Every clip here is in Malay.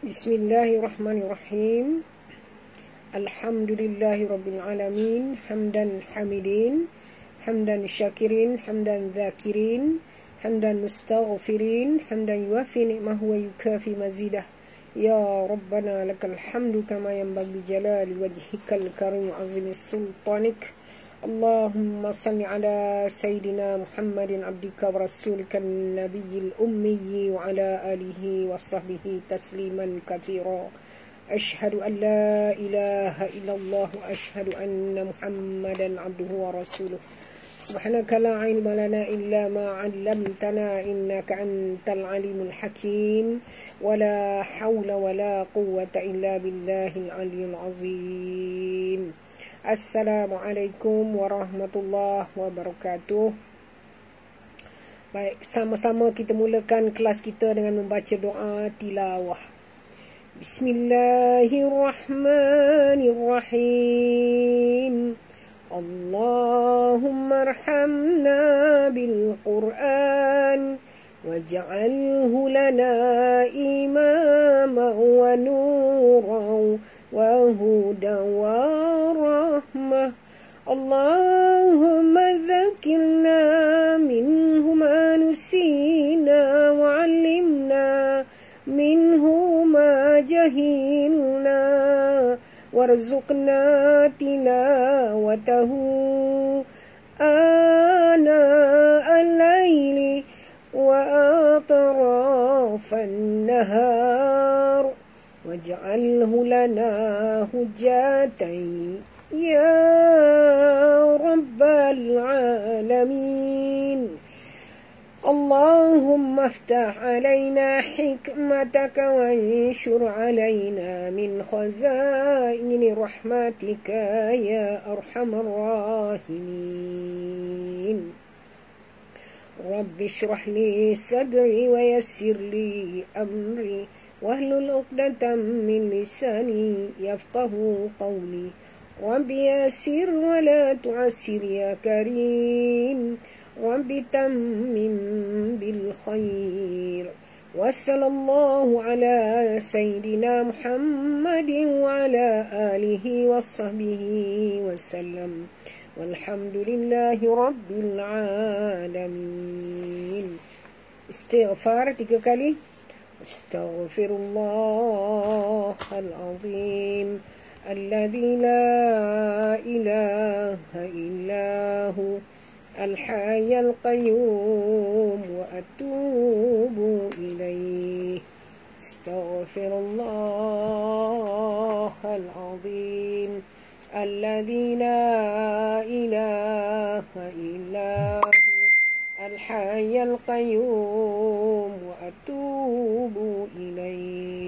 Bismillahirrahmanirrahim. Alhamdulillahi rabbil alamin. Hamdan hamidin, hamdan syakirin, hamdan zakirin, hamdan mustaghfirin, hamdan yuafi ni'mahu wa yukafi mazidah. Ya Rabbana lakal hamdu kama yanbaghi jalali wajhikal karim azimis sultanik. Allahumma salli ala Sayyidina Muhammadin abdika wa rasulika nabiyil ummi wa ala alihi wa sahbihi tasliman kathira. Ashhadu an la ilaha illallah wa ashhadu anna Muhammadan abduhu wa rasuluh. Subhanaka la ilma lana illa ma 'allamtana innaka antal alimul hakim. Wala hawla wala quwwata illa billahil aliyyil azim. Assalamualaikum warahmatullahi wabarakatuh. Baik, sama-sama kita mulakan kelas kita dengan membaca doa tilawah. Bismillahirrahmanirrahim. Allahumma arhamna bil Qur'an waj'alhu lana imama wa nuran wa hudan wa rahmah. Allahumma dzakirna minhu ma nusina wa 'allimna minhu ma jahilna warzuqna tilawatahu ana al-laili wa atrafan nahar waj'alhu lana hujjatan ya rabbal alamin. Allahumma aftah alaina hikmataka wanshur alaina min khazaini rahmatika ya arhamar rahimin. Rabbi shrah li sadri wa yassir li amri wahlul 'uqdatam min lisani yafqahu qawli. Rabbi yassir wa la tu'assir ya karim. Rabbi tammim bil khair. Wa sallallahu ala sayyidina Muhammadin wa ala alihi wa sahbihi wa sallam. Walhamdulillahi rabbil alamin. Istighfar 3 kali. Astaghfirullahal azim alladzi la ilaha illahu al-hayyul qayyum wa atubu ilaih. Astaghfirullahal azim alladzi la ilaha illahu al-hayyul qayyum wa atubu ilaih.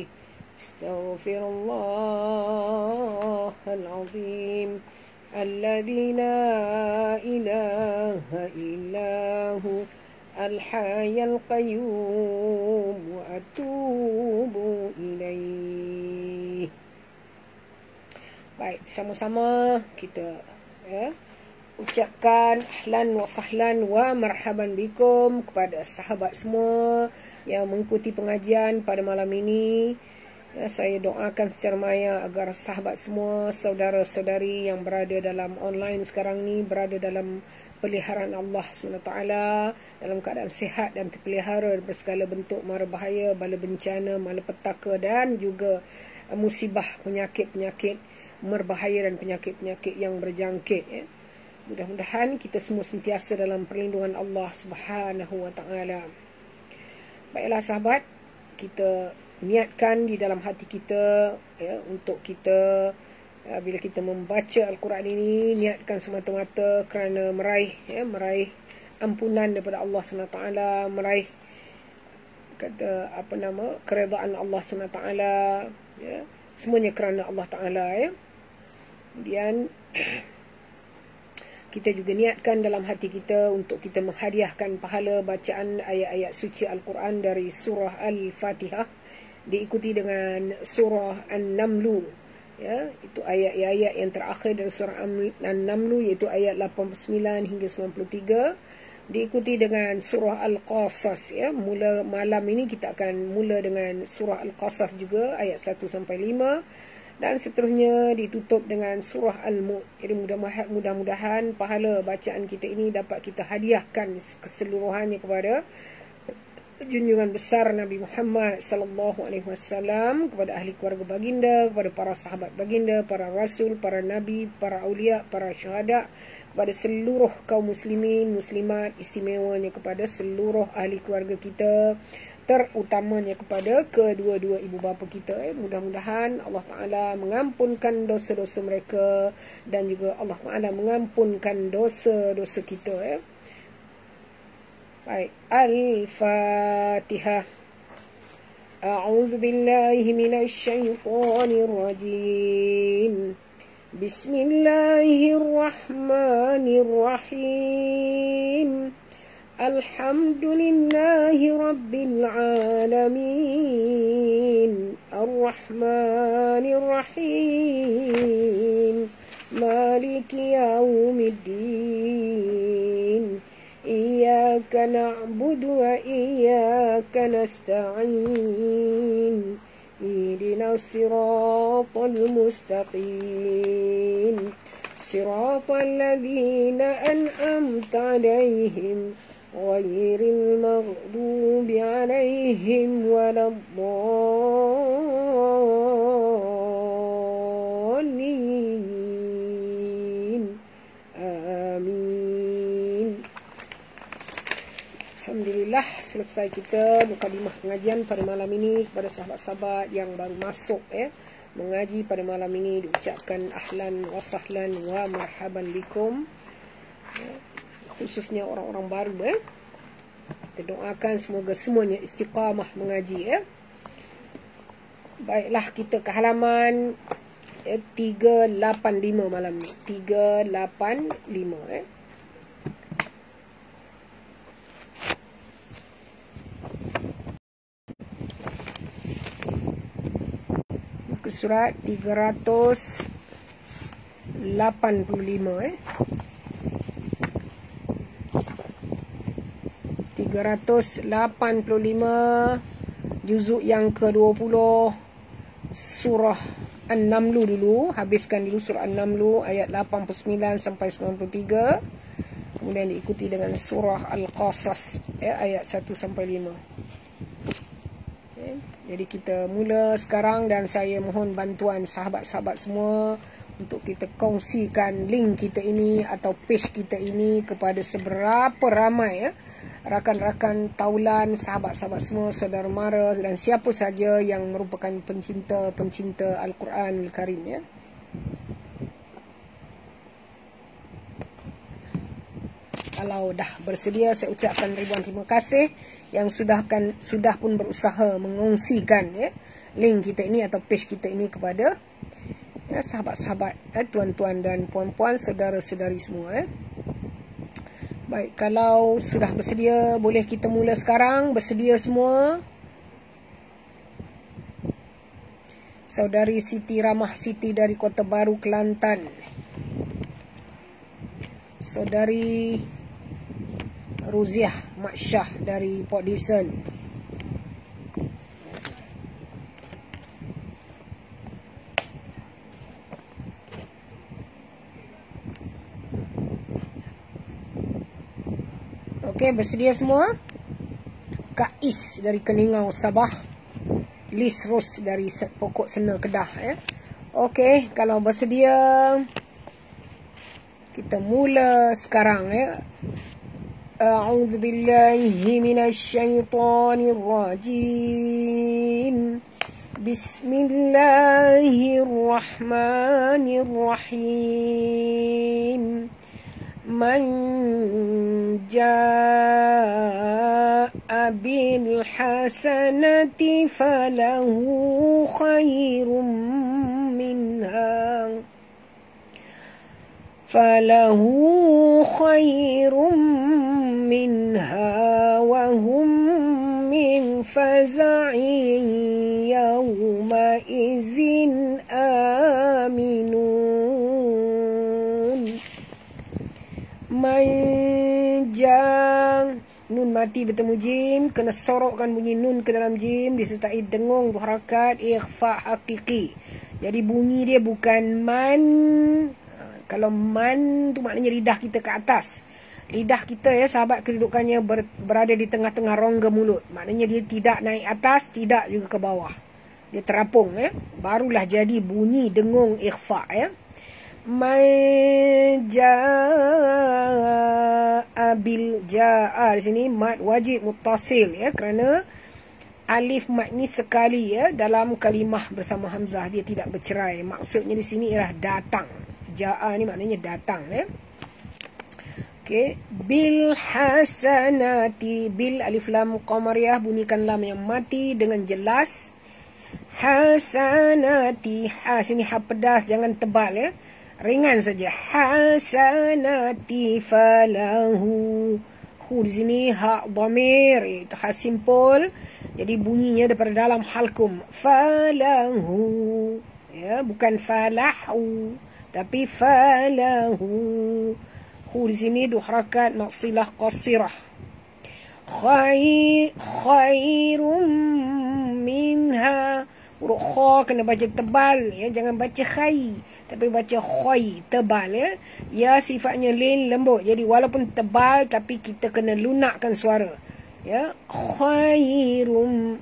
Astaghfirullahal azim alladzi la ilaha illahu al-hayyul qayyum wa atubu ilaih. Baik, sama-sama kita ucapkan ahlan wa sahlan wa marhaban bikum kepada sahabat semua yang mengikuti pengajian pada malam ini. Saya doakan secara maya agar sahabat semua, saudara-saudari yang berada dalam online sekarang ni, berada dalam peliharaan Allah SWT, dalam keadaan sihat dan terpelihara daripada segala bentuk mara bahaya, bala bencana, malapetaka dan juga musibah, penyakit-penyakit berbahaya dan penyakit-penyakit yang berjangkit. Mudah-mudahan kita semua sentiasa dalam perlindungan Allah SWT. Baiklah sahabat, kita niatkan di dalam hati kita untuk kita bila kita membaca Al-Quran ini, niatkan semata-mata kerana meraih ampunan daripada Allah SWT, meraih keredaan Allah SWT, semuanya kerana Allah Ta'ala. Kemudian kita juga niatkan dalam hati kita untuk kita menghadiahkan pahala bacaan ayat-ayat suci Al-Quran dari surah Al-Fatihah diikuti dengan surah An-Namlu. Itu ayat-ayat yang terakhir dari surah An-Namlu, iaitu ayat 89 hingga 93. diikuti dengan surah Al-Qasas ya. Mula malam ini kita akan mula dengan surah Al-Qasas juga ayat 1 sampai 5 dan seterusnya ditutup dengan surah Al-Mulk. Jadi mudah-mudahan pahala bacaan kita ini dapat kita hadiahkan keseluruhannya kepada junjungan besar Nabi Muhammad sallallahu alaihi wasallam, kepada ahli keluarga baginda, kepada para sahabat baginda, para rasul, para nabi, para aulia, para syuhada, kepada seluruh kaum muslimin, muslimat, istimewanya kepada seluruh ahli keluarga kita, terutamanya kepada kedua-dua ibu bapa kita. Mudah-mudahan Allah Ta'ala mengampunkan dosa-dosa mereka dan juga Allah Ta'ala mengampunkan dosa-dosa kita. Baik, Al-Fatihah. A'udzu billahi minasy syaithanir rajim. Bismillahirrahmanirrahim. Alhamdulillahi rabbil alamin. Ar-Rahmanir Rahim. Maliki yaumiddin. Iyyaka na'budu wa iyyaka nasta'in. Ihdinas siratal mustaqim. Siratal ladzina an'amta 'alaihim ghairil maghdubi 'alaihim waladdallin. Amin. Alhamdulillah, selesai kita mukadimah pengajian pada malam ini. Kepada sahabat-sahabat yang baru masuk mengaji pada malam ini, diucapkan ahlan wa sahlan wa marhaban bikum, khususnya orang-orang baru. Kita doakan semoga semuanya istiqamah mengaji. Baiklah, kita ke halaman 385 malam ni. 385 surat 385 385 juzuk yang ke-20 surah An-Naml dulu. Habiskan dulu surah An-Naml ayat 89 sampai 93, kemudian diikuti dengan surah Al-Qasas ayat 1 sampai 5. Jadi kita mula sekarang dan saya mohon bantuan sahabat-sahabat semua untuk kita kongsikan link kita ini atau page kita ini kepada seberapa ramai rakan-rakan taulan, sahabat-sahabat semua, saudara mara dan siapa saja yang merupakan pencinta Al-Quranul Karim Kalau dah bersedia, saya ucapkan ribuan terima kasih yang sudah pun berusaha mengongsikan link kita ini atau page kita ini kepada sahabat-sahabat, tuan-tuan dan puan-puan, saudara-saudari semua. Baik, kalau sudah bersedia, boleh kita mula sekarang. Bersedia semua? Saudari Siti Ramah Siti dari Kota Baru, Kelantan. Saudari Ruziah Mak Syah dari Port Dickson. Okey, bersedia semua? Kak Is dari Keningau, Sabah. Liz Ros dari Pokok Sena, Kedah. Okey, kalau bersedia, kita mula sekarang. A'udzu billahi minasy syaithanir rajim. Bismillahirrahmanirrahim. Man jaa'a bil hasanati falahu khairum minha wa hum min faza'in yawma izin aminun. Man jaa'a nun mati bertemu jim, kena sorokkan bunyi nun ke dalam jim disertai dengung 2 harakat ikhfa hakiki. Jadi bunyi dia bukan man. Kalau man tu maknanya lidah kita ke atas. Lidah kita ya sahabat, kedudukannya berada di tengah-tengah rongga mulut. Maknanya dia tidak naik atas, tidak juga ke bawah. Dia terapung ya. Barulah jadi bunyi dengung ikhfa ya. Ja'a bil ja'a di sini mad wajib muttasil ya, kerana alif mad ni sekali ya dalam kalimah bersama hamzah, dia tidak bercerai. Maksudnya di sini ialah datang. Ja'a ni maknanya datang ya. Okey, bil hasanati, bil alif lam qamariyah, bunyikan lam yang mati dengan jelas. Hasanati, ha sini ha pedas, jangan tebal ya. Ringan saja. Hasanati falahu. Hu di sini ha dhamir, itu ha simpul. Jadi bunyinya daripada dalam halkum. Falahu. Ya, bukan falahu, tapi falahu. Hu di sini 2 harakat maksilah qasirah. Khairum minha. Huruf kha kena baca tebal ya, jangan baca khai, tapi baca khoi, tebal ya. Ya sifatnya lin, lembut. Jadi walaupun tebal tapi kita kena lunakkan suara. Ya, khairum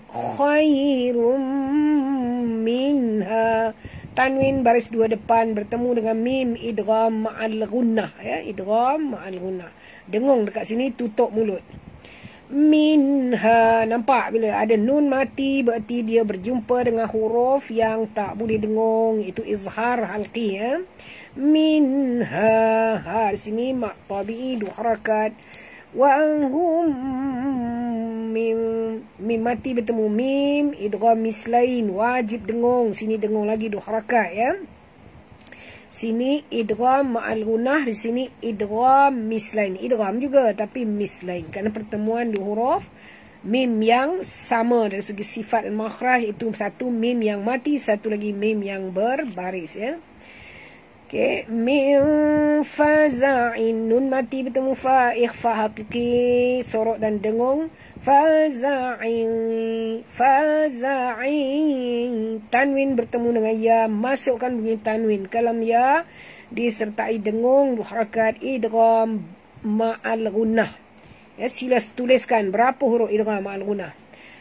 minha. Tanwin baris 2 depan bertemu dengan mim, idgham ma'al gunnah ya, idgham ma'al gunnah. Dengung dekat sini, tutup mulut. Minha, nampak bila ada nun mati berarti dia berjumpa dengan huruf yang tak boleh dengung, itu izhar halqi ya. Minha, ha di sini mak tabi'i 2 harakat. Wa hum mim mati bertemu mim, idgham mislain, wajib dengung. Sini dengung lagi 2 harakat ya. Sini idgham ma'al gunnah, di sini idgham mislain. Idgham juga tapi mislain, kerana pertemuan 2 huruf mim yang sama dari segi sifat dan makhraj, itu satu mim yang mati, satu lagi mim yang berbaris ya. Okey, min faza'in, nun mati bertemu fa, ikhfa hakiki, sorok dan dengung. Faza'in, tanwin bertemu dengan ya, masukkan bunyi tanwin. Kalam ya disertai dengung 2 harakat idgham ma'al gunnah. Ya, sila tuliskan berapa huruf idgham ma'al gunnah.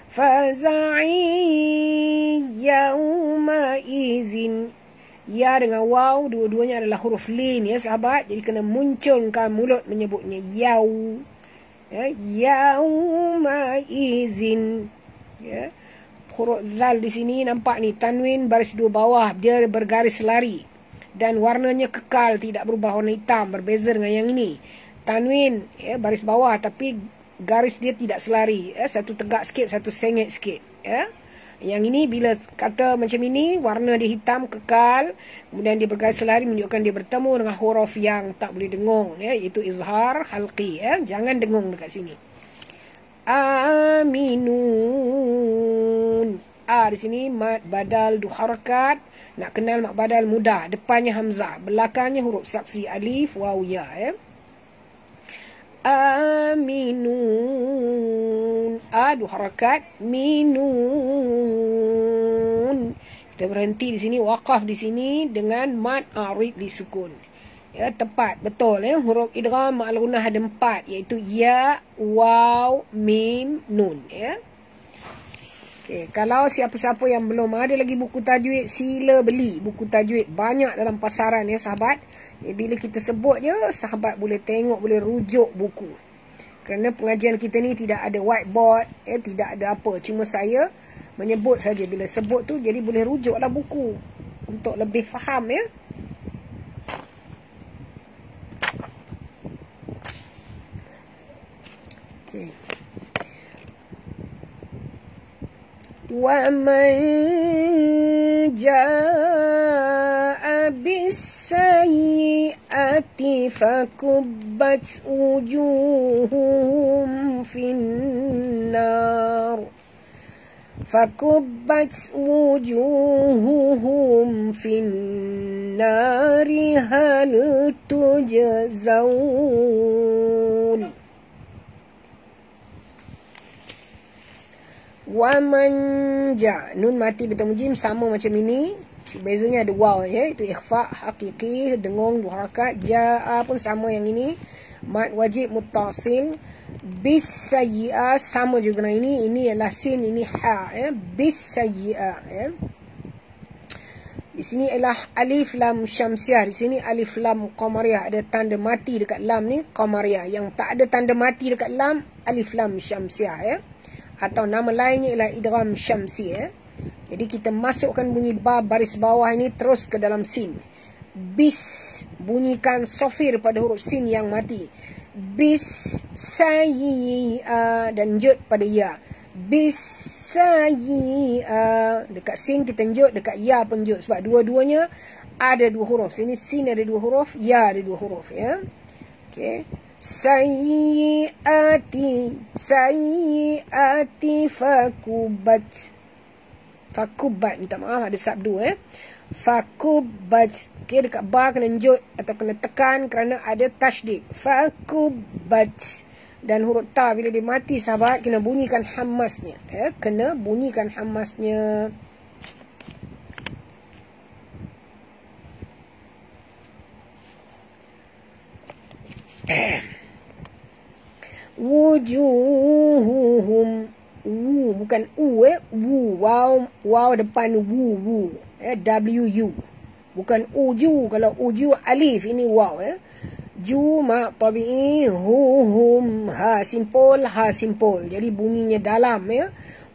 Faza'in yauma izin. Ya dengan waw dua-duanya adalah huruf lin ya sahabat. Jadi kena munculkan mulut menyebutnya yau. Ya, yauma izin. Ya. Huruf zal di sini nampak ni tanwin baris 2 bawah, dia bergaris lari dan warnanya kekal, tidak berubah warna hitam, berbeza dengan yang ini. Tanwin ya baris bawah tapi garis dia tidak selari ya, satu tegak sikit, satu sengit sikit ya. Yang ini bila kata macam ini, warna dia hitam kekal, kemudian dia bergaris selari, menunjukkan dia bertemu dengan huruf yang tak boleh dengung ya, iaitu izhar halqi ya. Jangan dengung dekat sini. Aminun. A di sini mad badal 2 harakat. Nak kenal mad badal mudah. Depannya hamzah, belakangnya huruf saksi alif waw ya ya. Aminun. A 2 harakat, minun. Kita berhenti di sini, waqaf di sini dengan mad arid disukun. Ya, tepat, betul ya. Huruf idgham ma'al gunnah ada 4, iaitu ya, waw, mim, nun ya. Okay, kalau siapa-siapa yang belum ada lagi buku tajwid, sila beli buku tajwid, banyak dalam pasaran ya sahabat. Bila kita sebut je, sahabat boleh tengok, boleh rujuk buku. Kerana pengajian kita ni tidak ada whiteboard, tidak ada apa. Cuma saya menyebut saja, bila sebut tu jadi boleh rujuklah buku untuk lebih faham ya. Okay. وَمَنْ جَاءَ بِالسَّيِّئَةِ فَكُبَّتْ وُجُوهُهُمْ فِي النَّارِ هَلْ تُجْزَوْنَ. Wa manja. Nun mati bertemu jim sama macam ini. Bezanya ada waw ya. Itu ikhfa hakiki, dengung, dua harakat. Ja'a pun sama yang ini. Mad wajib muttasil. Bis sayyi'ah sama juga dengan ini. Ini ialah sin, ini ha ya. Bis sayyi'ah ya. Di sini ialah alif lam syamsiah. Di sini alif lam qamariyah. Ada tanda mati dekat lam ni qamariyah. Yang tak ada tanda mati dekat lam alif lam syamsiah ya. Atau nama lainnya ialah idgham syamsi ya. Jadi kita masukkan bunyi ba baris bawah ini terus ke dalam sin. Bis, bunyikan sofir pada huruf sin yang mati. Bis sayyi'ah dan jut pada ya. Bis sayyi'ah. Dekat sin kita jut, dekat ya pun jut. Sebab dua-duanya ada dua huruf. Sini sin ada dua huruf, ya ada dua huruf ya. Okey. Sayyi'ati fakubat. Fakubat, minta maaf ada sabdu Fakubat. Okey, dekat ba kena jut atau kena tekan kerana ada tasydid. Fakubat. Dan huruf ta bila dia mati sahabat kena bunyikan hammasnya ya, kena bunyikan hammasnya. Wujuhuhum. Bukan u wow depan wu w-u. Bukan uju. Kalau uju alif, ini waw ju ma tabi'i hum ha simpul jadi bunyinya dalam ya.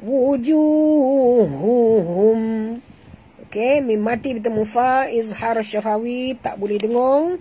Wujuhuhum. Okey, mim mati bertemu fa izhar syafawi tak boleh dengung.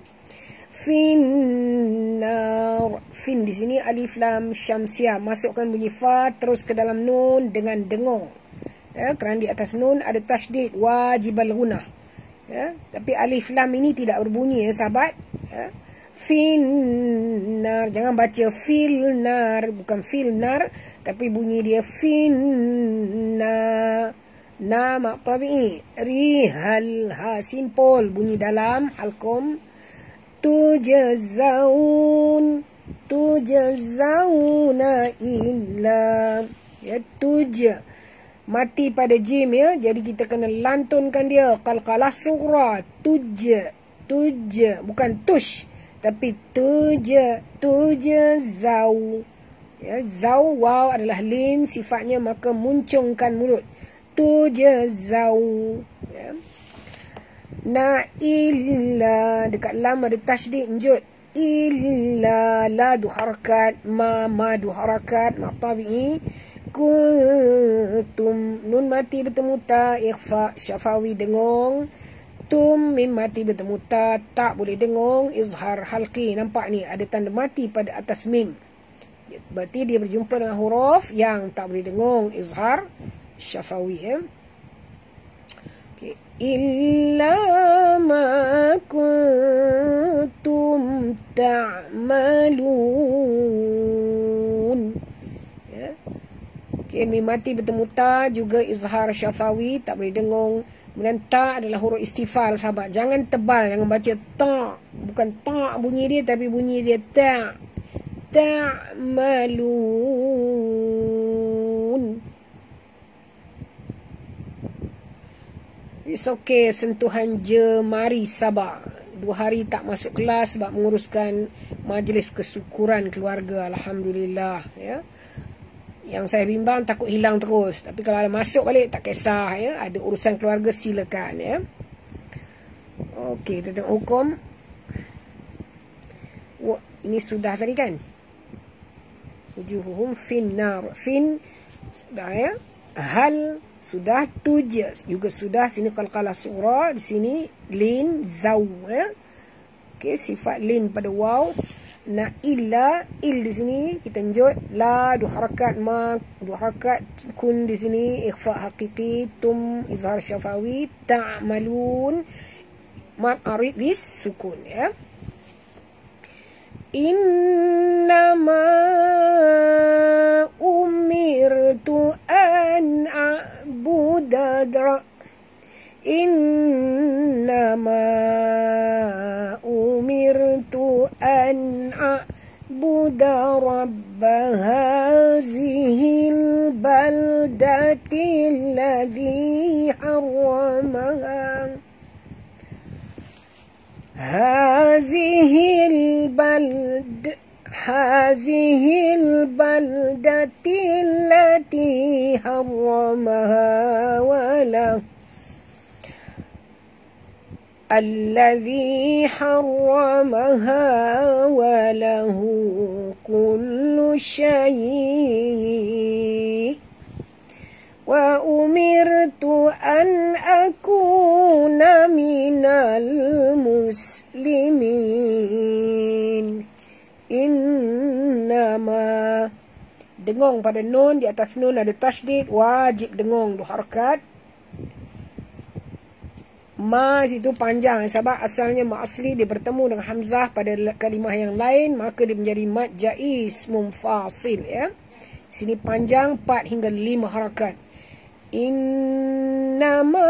Finnar. Fin di sini alif lam syamsiah. Masukkan bunyi fa terus ke dalam nun dengan dengung. Ya, kerana di atas nun ada tasydid wajibal gunah. Ya, tapi alif lam ini tidak berbunyi ya sahabat. Ya. Finnar. Jangan baca filnar, bukan filnar, tapi bunyi dia finnar. Na mak tabi'i. Rihal ha simpul bunyi dalam halkum. Tujazawna illa ya, tuj mati pada jim ya, jadi kita kena lantunkan dia qalqalah sughra. Tuj bukan tush tapi tujazaw ya. Zaw waw adalah lin sifatnya, maka muncungkan mulut. Tujazaw ya. Na illa dekat lam ada tasydid njut. Illa la du harakat, ma du harakat, ma tabi'i. Kuntum nun mati bertemu ta ikhfa syafawi dengung. Tum mim mati bertemu ta tak boleh dengung, izhar halqi. Nampak ni ada tanda mati pada atas mim. Berarti dia berjumpa dengan huruf yang tak boleh dengung, izhar syafawi ya. Illa ma kuntum ta'malun ya. Okay, mim mati bertemu ta juga izhar syafawi tak boleh dengung. Kemudian ta adalah huruf istifal sahabat. Jangan tebal, jangan baca ta. Bukan ta bunyi dia, tapi bunyi dia ta. Ta'malun. It's okay, sentuhan jemari sabar. 2 hari tak masuk kelas sebab menguruskan majlis kesyukuran keluarga. Alhamdulillah ya. Yang saya bimbang takut hilang terus. Tapi kalau ada masuk balik tak kisah ya. Ada urusan keluarga silakan ya. Okey, tentang hukum. Ini sudah tadi kan? Wujuhuhum finnar. Fin sudah ya. Hal sudah, tuj juga sudah. Sini qalqalah sughra, di sini lin zaw ya. Okey, sifat lin pada waw. Na illa il di sini kita njut, la du harakat, ma du harakat, kun di sini ikhfa haqiqi, tum izhar syafawi, ta'malun mad arid lis sukun ya. Innama umirtu an a'buda Innama umirtu an a'buda rabba hazihil bal البلدة الذي حرمها هذه البلدة التي حرمها الذي حرمها وله كل شيء وأمرت أن أكون من المسلمين. Innama, dengong pada nun, di atas nun ada tasydid, wajib dengong 2 harakat. Ma situ panjang sebab asalnya ma asli dia bertemu dengan hamzah pada kalimah yang lain, maka dia menjadi mad jaiz munfasil ya. Sini panjang 4 hingga 5 harakat. Innama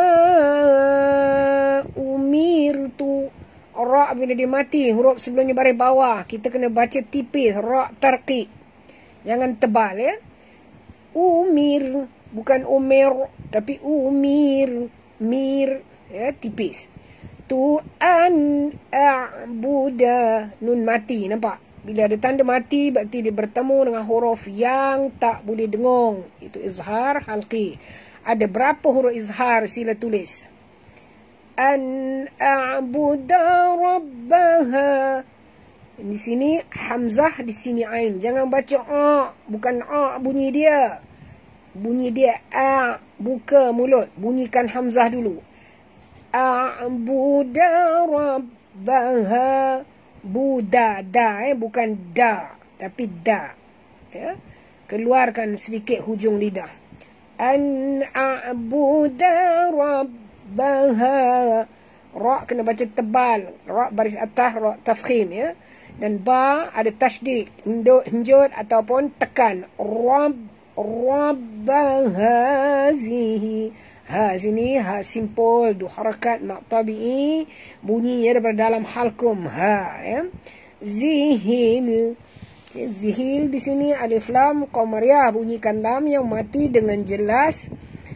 umirtu, ra bila dia mati, huruf sebelumnya baris bawah kita kena baca tipis, ra tarqiq, jangan tebal ya. Umir bukan umir tapi umir, mir ya, tipis. Tu an a'buda, nun mati, nampak? Bila ada tanda mati berarti dia bertemu dengan huruf yang tak boleh dengung, itu izhar halqi. Ada berapa huruf izhar, sila tulis. An a'buda rabbaha, di sini hamzah, di sini ain. Jangan baca a, bukan a bunyi dia. Bunyi dia a, buka mulut, bunyikan hamzah dulu. A'buda rabbaha, buda, da bukan da tapi da ya. Keluarkan sedikit hujung lidah. An a'buda rabbaha, ra kena baca tebal, ra baris atas, ra tafkhim ya. Dan ba ada tasydid, henjut ataupun tekan. Rabbaha zihi, ha sini ha simpul 2 harakat mak tabi'i, bunyinya daripada dalam halkum ha ya. Zihil, zihil di sini alif lam qamariyah, bunyikan lam yang mati dengan jelas.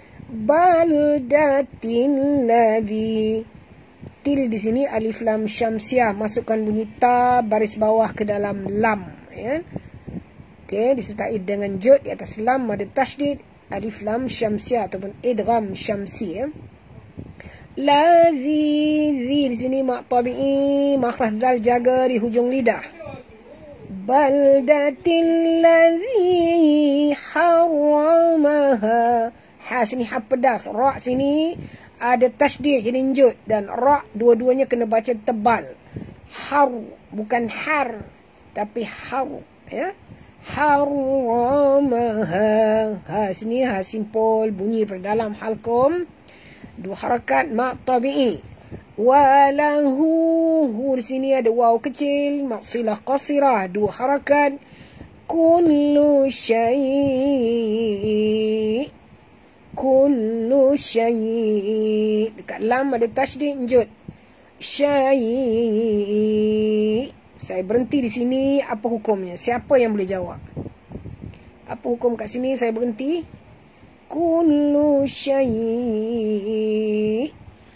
Baldatin ladzi, til di sini alif lam syamsiah, masukkan bunyi ta baris bawah ke dalam lam ya. Okey, disertai dengan jud di atas lam ada tasydid, alif lam syamsiah ataupun idgham syamsi ya. Ladzi, di sini mak tabi'i, makhraj zal jaga di hujung lidah. Baldatil ladzi haramaha, ha sini ha pedas, ra sini ada tasydid jadi njud, dan ra dua-duanya kena baca tebal. Har bukan har tapi har ya. Haramaha, ha sini ha simpul, bunyi pada dalam halkum 2 harakat mak tabi'i. Walahu, hu di sini ada waw kecil, mak silah qasirah 2 harakat. Kullu syai', kullu syai', dekat lam ada tasydid njud. Syai', saya berhenti di sini, apa hukumnya? Siapa yang boleh jawab? Apa hukum kat sini saya berhenti? Kullu syai'.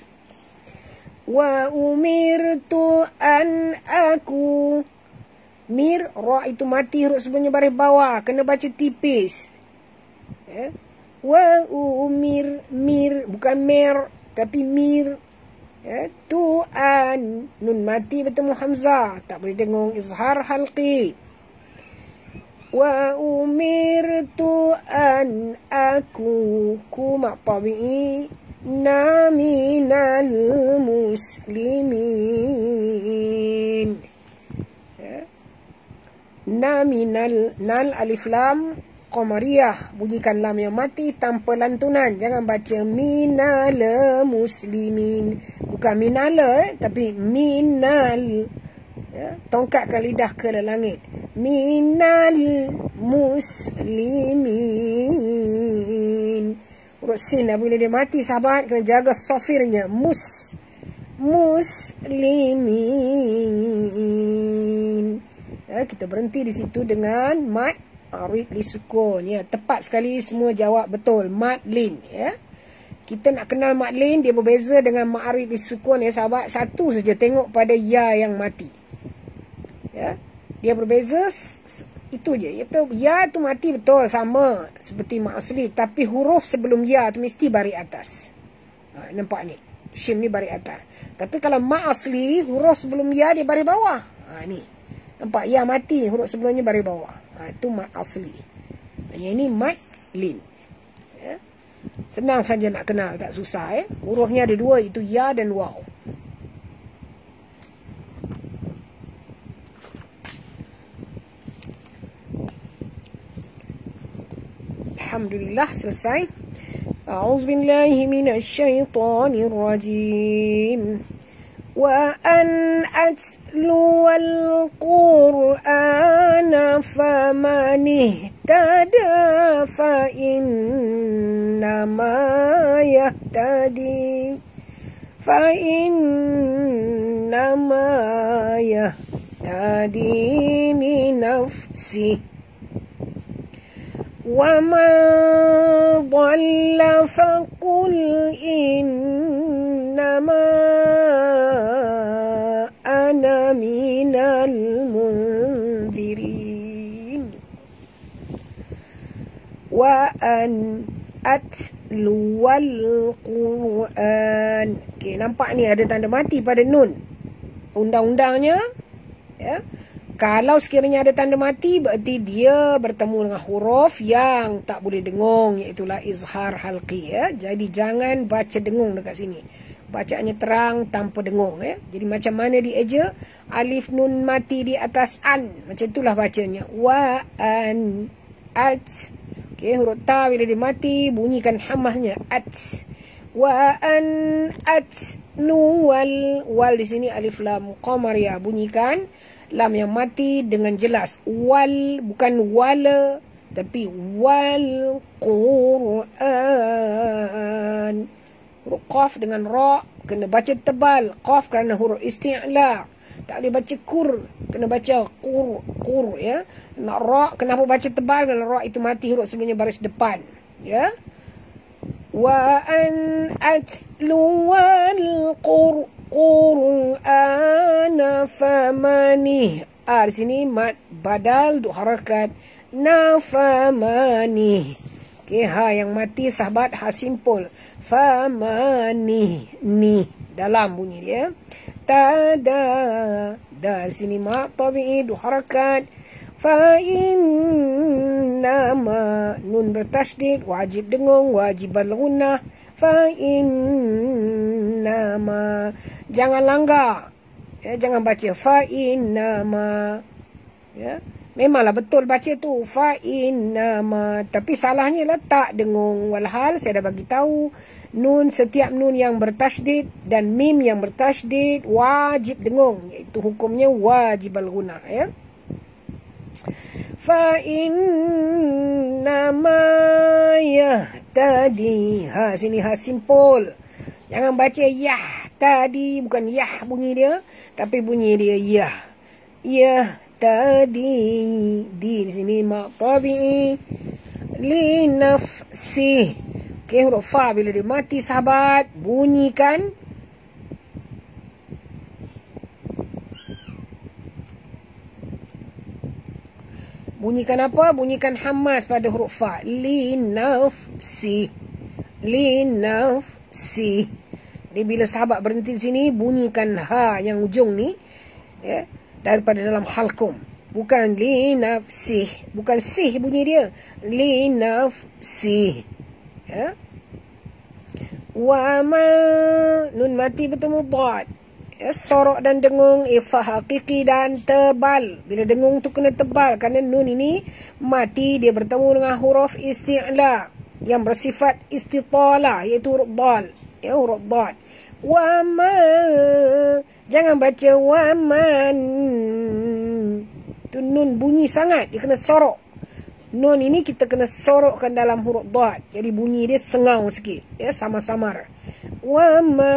Wa umirtu an aku, mir, ra itu mati, huruf sebelumnya baris bawah, kena baca tipis ya. Wa umir, mir bukan mer tapi mir ya. Tu an, nun mati bertemu hamzah, tak boleh dengung, izhar halqi. Wa umirtu an aku, ku mak tabi'i, na minal muslimin ya. Na minal, nal alif lam qamariyah, bunyikan lam yang mati tanpa lantunan, jangan baca minal muslimin, bukan minal tapi minal ya. Tongkatkan lidah ke langit. Minal muslimin, huruf sin bila dia mati sahabat kena jaga sofirnya. Muslimin ya, kita berhenti di situ dengan mat ma'arid li sukun. Ya, tepat sekali, semua jawab betul. Mad lin, ya. Kita nak kenal mad lin, dia berbeza dengan ma'arid li sukun, ya sahabat. Satu saja, tengok pada ya yang mati. Ya. Dia berbeza itu je. Iaitu ya tu mati betul sama seperti mad asli, tapi huruf sebelum ya tu mesti baris atas. Nampak ni? Shim ni baris atas. Tapi kalau mad asli, huruf sebelum ya dia baris bawah. Ni. Nampak? Ya mati, huruf sebelumnya baris bawah. Itu mad asli. Yang ini mad lin. Ya. Senang saja nak kenal, tak susah. Hurufnya ada dua, itu ya dan waw. Alhamdulillah, selesai. A'udzubillahi minasyaitonir rajim. Wa an atluwal Qur'ana faman ihtada fa innama yahtadi li nafsihi wa ma dhalla faqul innama ana minal munzirin. Wa an atluwal Qur'an. Okey, nampak ni ada tanda mati pada nun. Undang-undangnya, ya. Kalau sekiranya ada tanda mati, berarti dia bertemu dengan huruf yang tak boleh dengung, iaitulah izhar halqi, ya. Jadi jangan baca dengung dekat sini. Bacaannya terang tanpa dengung, ya. Jadi macam mana dieja? Alif nun mati di atas an. Macam itulah bacanya. Wa an at. Okey, huruf ta bila dia mati, bunyikan hamahnya at. Wa an at nu wal di sini alif lam qamariyah, bunyikan lam yang mati dengan jelas. Wal, bukan wala, tapi wal Qur'an. Huruf qaf dengan ra kena baca tebal. Qaf kerana huruf isti'la. Tak boleh baca kur, kena baca qur, ya. Nak ra, kenapa baca tebal? Kerana ra itu mati, huruf sebelumnya baris depan, ya. Wa an atluwal Qur'ana famani. Di sini mad badal untuk harakat. Nafamani. Okey, ha yang mati sahabat, ha simpul. Famani, ni dalam bunyi dia. Tada, di sini mad tabi'i untuk harakat. Fa innama, nun bertasydid, wajib dengung, wajib al-ghunnah. Fa innama, jangan langgar, ya, jangan baca fa innama, ya. Memanglah betul baca tu fa innama, tapi salahnya letak dengung. Walhal saya dah bagi tahu, nun, setiap nun yang bertasydid dan mim yang bertasydid wajib dengung, iaitu hukumnya wajib al-ghunnah, ya. Fa innama yahtadi. Ha, sini ha simpul. Jangan baca yah tadi, bukan yah bunyi dia, tapi bunyi dia yah. Yah tadi. Di sini ma tabi'i li nafsi. Okey, huruf fa bila dia mati sahabat, bunyikan apa? Bunyikan hamas pada huruf fa. Li nafsi. Li nafsi. Jadi bila sahabat berhenti di sini, bunyikan ha yang ujung ni, ya, daripada dalam halkum. Bukan li nafsi. Bukan sih bunyi dia. Li nafsi. Ya. Wa ma, nun mati bertemu dad. Ya, sorok dan dengung, ifah hakiki dan tebal. Bila dengung tu kena tebal, kerana nun ini mati, dia bertemu dengan huruf isti'la yang bersifat istitala, iaitu huruf dal, ya, huruf dad. Wa ma, jangan baca wa man. Tu nun bunyi sangat, dia kena sorok. Nun ini kita kena sorokkan dalam huruf dad, jadi bunyi dia sengau sikit, ya, samar-samar. Wa ma,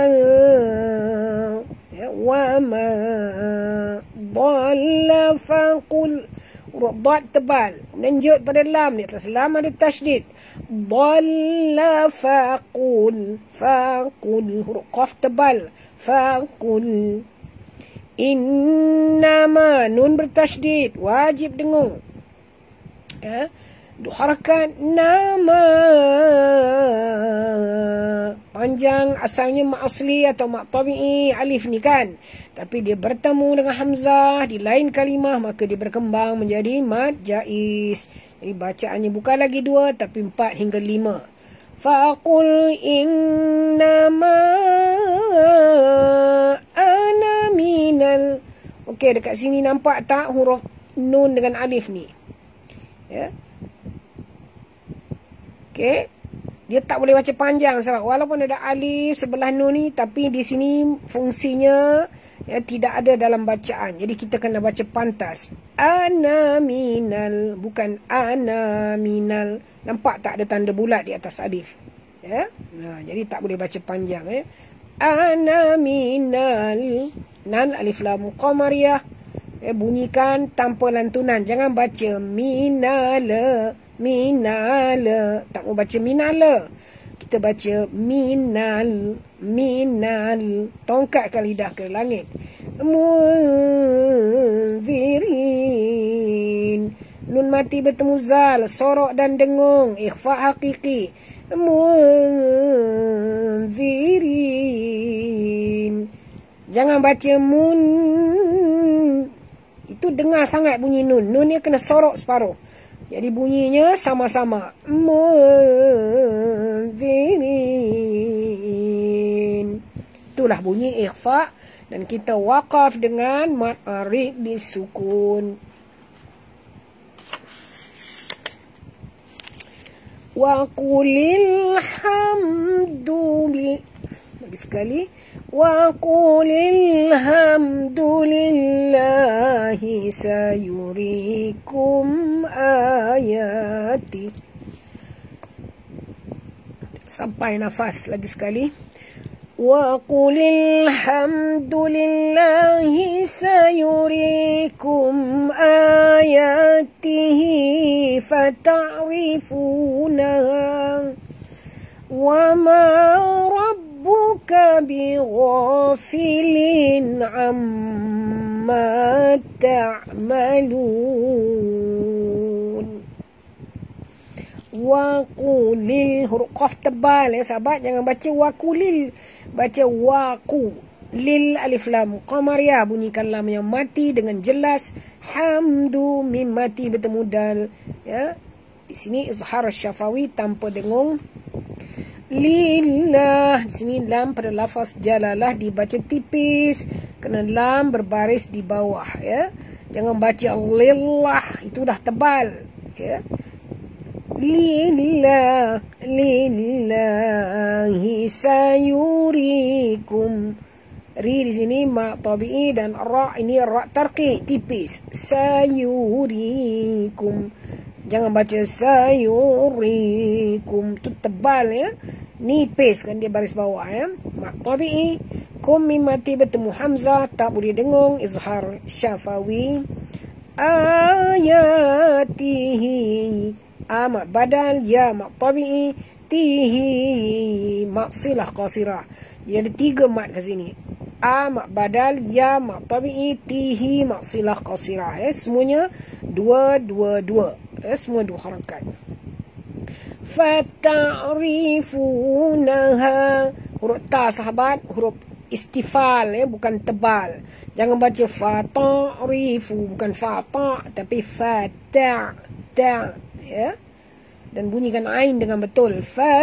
ya, wa ma dhalla faqul Huruf dad tebal. Menunjuk pada lam. Di atas lam ada tasydid. Dhalla faqul. Faqul. Huruf qaf tebal. Faqul. Innama. Nun bertasydid. Wajib dengung. Ya. Harakat nama. Panjang asalnya mak asli atau mak tabi'i alif ni kan. Tapi dia bertemu dengan hamzah di lain kalimah, maka dia berkembang menjadi mad jaiz. Jadi bacaannya bukan lagi 2 tapi 4 hingga 5. Faqul innama ana minal. Okey, dekat sini nampak tak huruf nun dengan alif ni? Ya. Okay. Dia tak boleh baca panjang sebab walaupun ada alif sebelah nun ni, tapi di sini fungsinya ya, tidak ada dalam bacaan. Jadi kita kena baca pantas. Ana minal, bukan ana minal. Nampak tak ada tanda bulat di atas alif? Ya. Nah, jadi tak boleh baca panjang. Ya. Ana minal. Nal alif lam qamariyah. Bunyikan tanpa lantunan. Jangan baca minala. Minala. Tak mau baca minala. Kita baca minal. Minal. Tongkatkan lidah ke langit. Munzirin. Nun mati bertemu zal. Sorok dan dengung. Ikhfa hakiki. Munzirin. Jangan baca mun. Itu dengar sangat bunyi nun. Nun ni kena sorok separuh. Jadi bunyinya sama-sama. Munzirin. Itulah bunyi ikhfa. Dan kita waqaf dengan mad arid disukun. Wa qulil hamdulillah. Lagi sekali. Wa qulil hamdulillahi sayurikum ayati. Sampai nafas lagi sekali. Wa qulil hamdulillahi sayurikum ayatihi fata'rifunaha. Wa ma rabbuka bighafilin amma ta'malun. Waqulil, huruf qaf tebal ya sahabat. Jangan baca waqulil, baca waqu. Lil alif lam qamariyah, bunyikan lam yang mati dengan jelas. Hamdu mim mati bertemu dal ya. Di sini izhar syafawi tanpa dengung. Lillah, di sini lam pada lafaz jalalah dibaca tipis kerana lam berbaris di bawah ya. Jangan baca lillah, itu dah tebal ya. Lillah, lillahi sayurikum. Ri di sini ma tabi'i dan ra ini ra tarqi tipis. Sayurikum. Jangan baca sayurikum, tu tebal ya. Nipis kan dia baris bawah ya. Ma tabi'i. Kum mim mati bertemu hamzah, tak boleh dengung, izhar syafawi. Ayatihi. A mak badal, ya mak tabi'i, tihi mak silah qasirah. Jadi ada 3 mat kat sini. A mak badal, ya mak tabi'i, tihi mak silah qasirah. Semuanya 2-2-2. Semua 2 harakat. Fata'rifunaha. Huruf ta sahabat, huruf istifal bukan tebal. Jangan baca fata'rifu, bukan fata' tapi fata' ta' ya. Dan bunyikan ain dengan betul.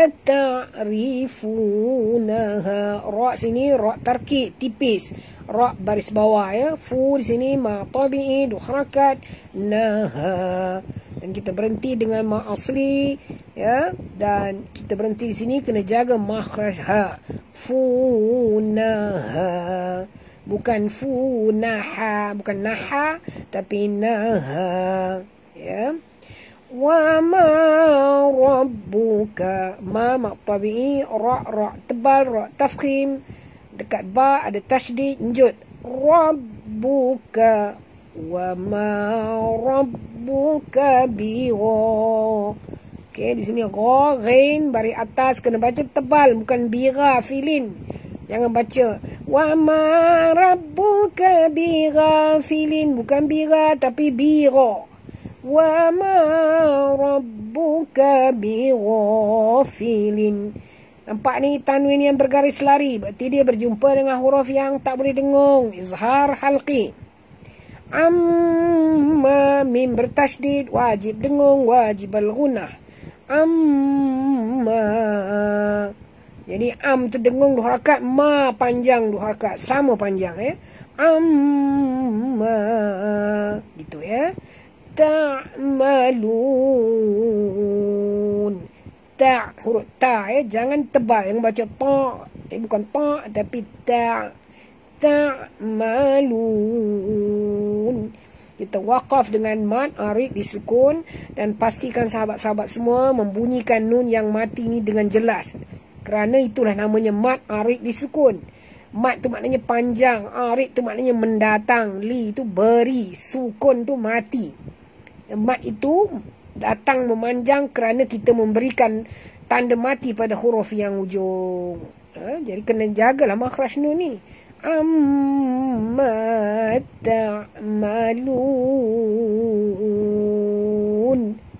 Fata'rifunaha. Ra sini ra tarkib tipis. Ra baris bawah ya. Fu di sini ma tabi'i 2 harakat. Naha. Dan kita berhenti dengan ma asli ya. Dan kita berhenti di sini kena jaga makhraj ha. Funaha. Bukan funaha, bukan naha tapi naha ya. Wa ma rabbuka. Ma mak tabi'i, ra tebal, ra tafkhim. Dekat ba ada tasydid, njud. Rabbuka. Wa ma rabbuka bigha. Okey, di sini gha, ghain, baris atas kena baca tebal, bukan bira filin. Jangan baca wa ma rabbuka bighafilin, bukan bira tapi bira. Wa ma rabbuka bighafilin. Nampak ni tanwin yang bergaris lari, berarti dia berjumpa dengan huruf yang tak boleh dengung, izhar halqi. Amma, mim bertasydid, wajib dengung, wajib al-gunah. Amma, jadi am tu dengung 2 harakat, ma panjang 2 harakat, sama panjang ya. Amma, gitu ya. Ta'malun. Ta, huruf ta ya, jangan tebal, yang baca ta, bukan ta tapi ta. Ta'malun. Kita waqaf dengan mad arid disukun, dan pastikan sahabat-sahabat semua membunyikan nun yang mati ni dengan jelas. Kerana itulah namanya mad arid disukun. Mad tu maknanya panjang, arid tu maknanya mendatang, li tu beri, sukun tu mati. Mad itu datang memanjang kerana kita memberikan tanda mati pada huruf yang ujung. Jadi kena jagalah makhraj nun ni. Amma ta'malun.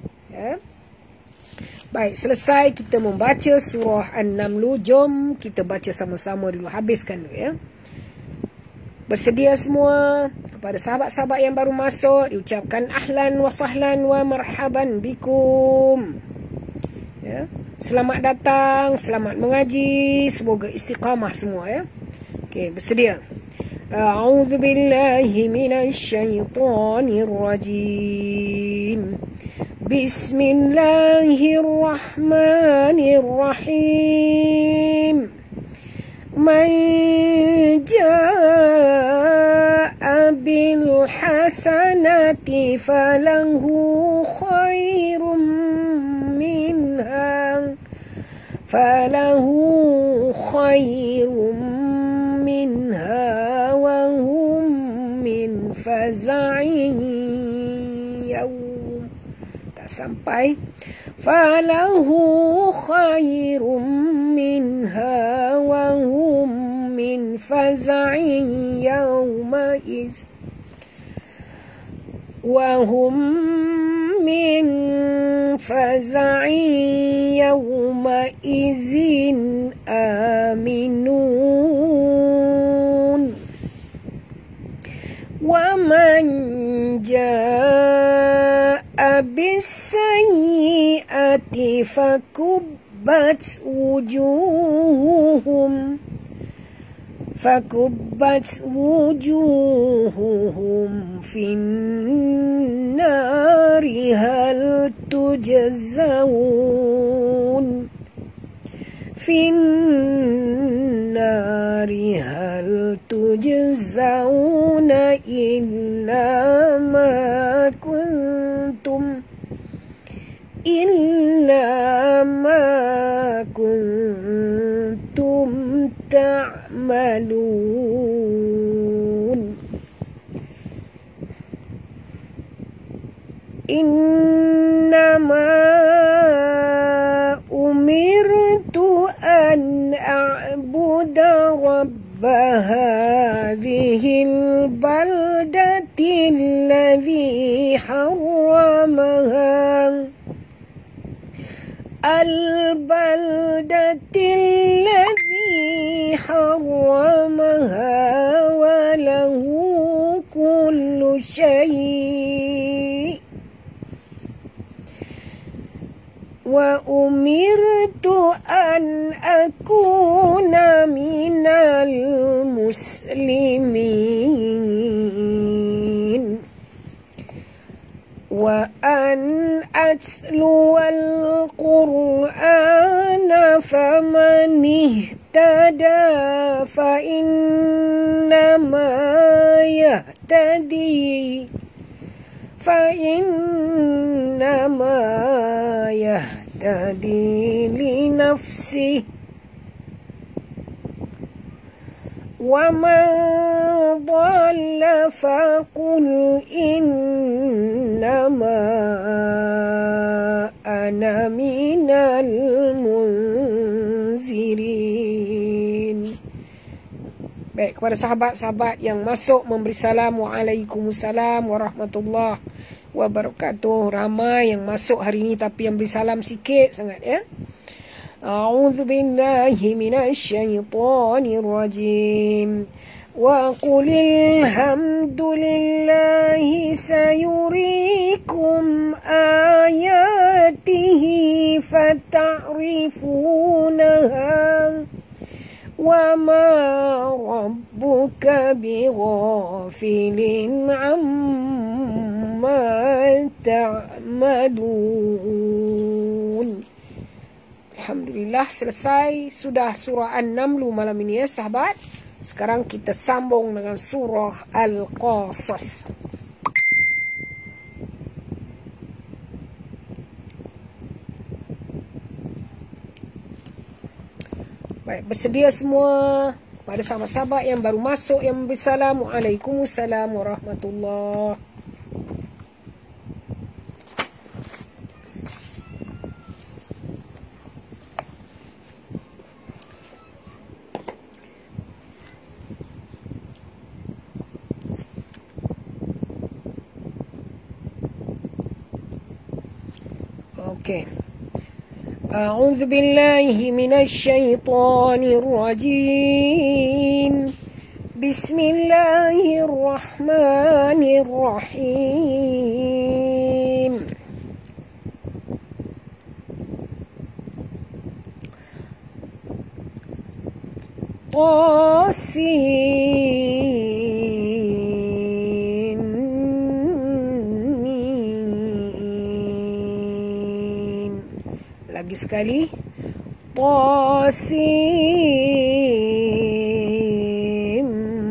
Baik, selesai kita membaca surah An-Naml. Jom kita baca sama-sama dulu, habiskan dulu ya. Bersedia semua? Kepada sahabat-sahabat yang baru masuk, diucapkan ahlan wa sahlan wa marhaban bikum. Ya. Selamat datang, selamat mengaji, semoga istiqamah semua ya. Okey, bersedia. A'udzu billahi minasy syaithanir rajim. Bismillahirrahmanirrahim. Man jaa'a bil hasanati falahu khairum minha wa hum min faza'in yawm. Tak sampai. Falahu khairum minha wa hum min faza'in yawmaiz wa hum min faza'in yawmaizin aminun. Wa man jaa'a bis-sayyi'ati fakubbat wujuhuhum fin-nari hal tujzaun illa ma kuntum ta'malun. Innama umirtu an a'buda rabba hadhil baldati alladhi harramaha wa lahu kullu syai' wa umirtu an akuna minal muslimin wa an atluwal qur'ana faman ihtada fa innama yahtadi li nafsihi ومن ضل فقل إنما أنا من المنذرين. Baik, kepada sahabat-sahabat yang masuk memberi salam, Waalaikumsalam warahmatullahi wabarakatuh. Ramai yang masuk hari ini tapi yang beri salam sikit sangat ya. A'udzu billahi minasyaitonir rajim. Wa qulil hamdulillahi sayuriikum ayatihi fata'rifunaha. وَمَا رَبُّكَ بِغَافِلٍ عَمَّا تَعْمَلُونَ. Alhamdulillah, selesai sudah surah An-Naml malam ini ya sahabat. Sekarang kita sambung dengan surah Al-Qasas. Baik, bersedia semua? Pada sahabat-sahabat yang baru masuk yang memberi salam, Waalaikumsalam warahmatullahi. Okey. أعوذ بالله من الشيطان الرجيم. بسم الله الرحمن الرحيم. Lagi sekali. Qasim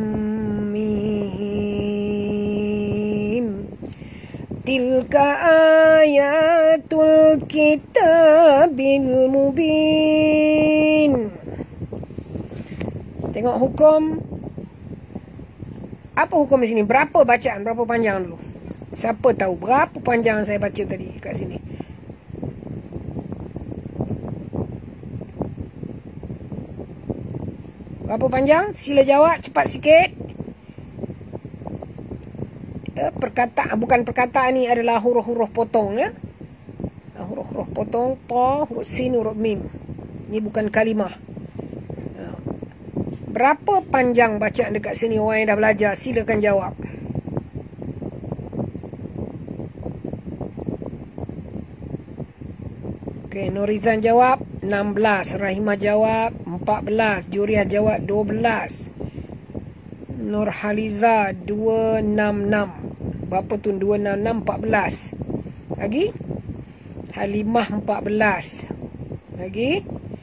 mim. Tilka ayatul kitabil mubin. Tengok hukum. Apa hukum di sini? Berapa bacaan? Berapa panjang dulu? Siapa tahu berapa panjang saya baca tadi kat sini? Berapa panjang? Sila jawab cepat sikit. Perkataan, bukan perkataan ni adalah huruf-huruf potong ya. Huruf-huruf potong, ta, huruf sin, huruf mim. Ini bukan kalimah. Berapa panjang bacaan dekat sini orang yang dah belajar? Silakan jawab. Okey, Nurizan jawab 16, Rahimah jawab 14, Juriah jawab 12, Nurhaliza 266. Berapa tu 266? 14. Lagi Halimah 14. Lagi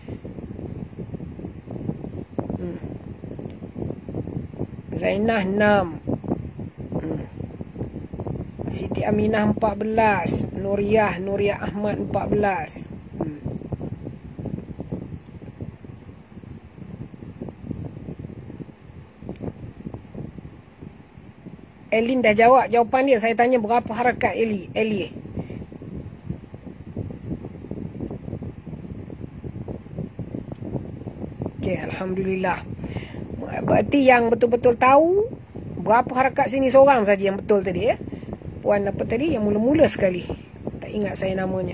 Zainah 6. Siti Aminah 14. Nuriah Ahmad 14. Elin dah jawab jawapan dia. Saya tanya berapa harakat Eli. Okey, alhamdulillah. Berarti yang betul-betul tahu berapa harakat sini seorang saja yang betul tadi ya. Puan apa tadi yang mula-mula sekali. Tak ingat saya namanya.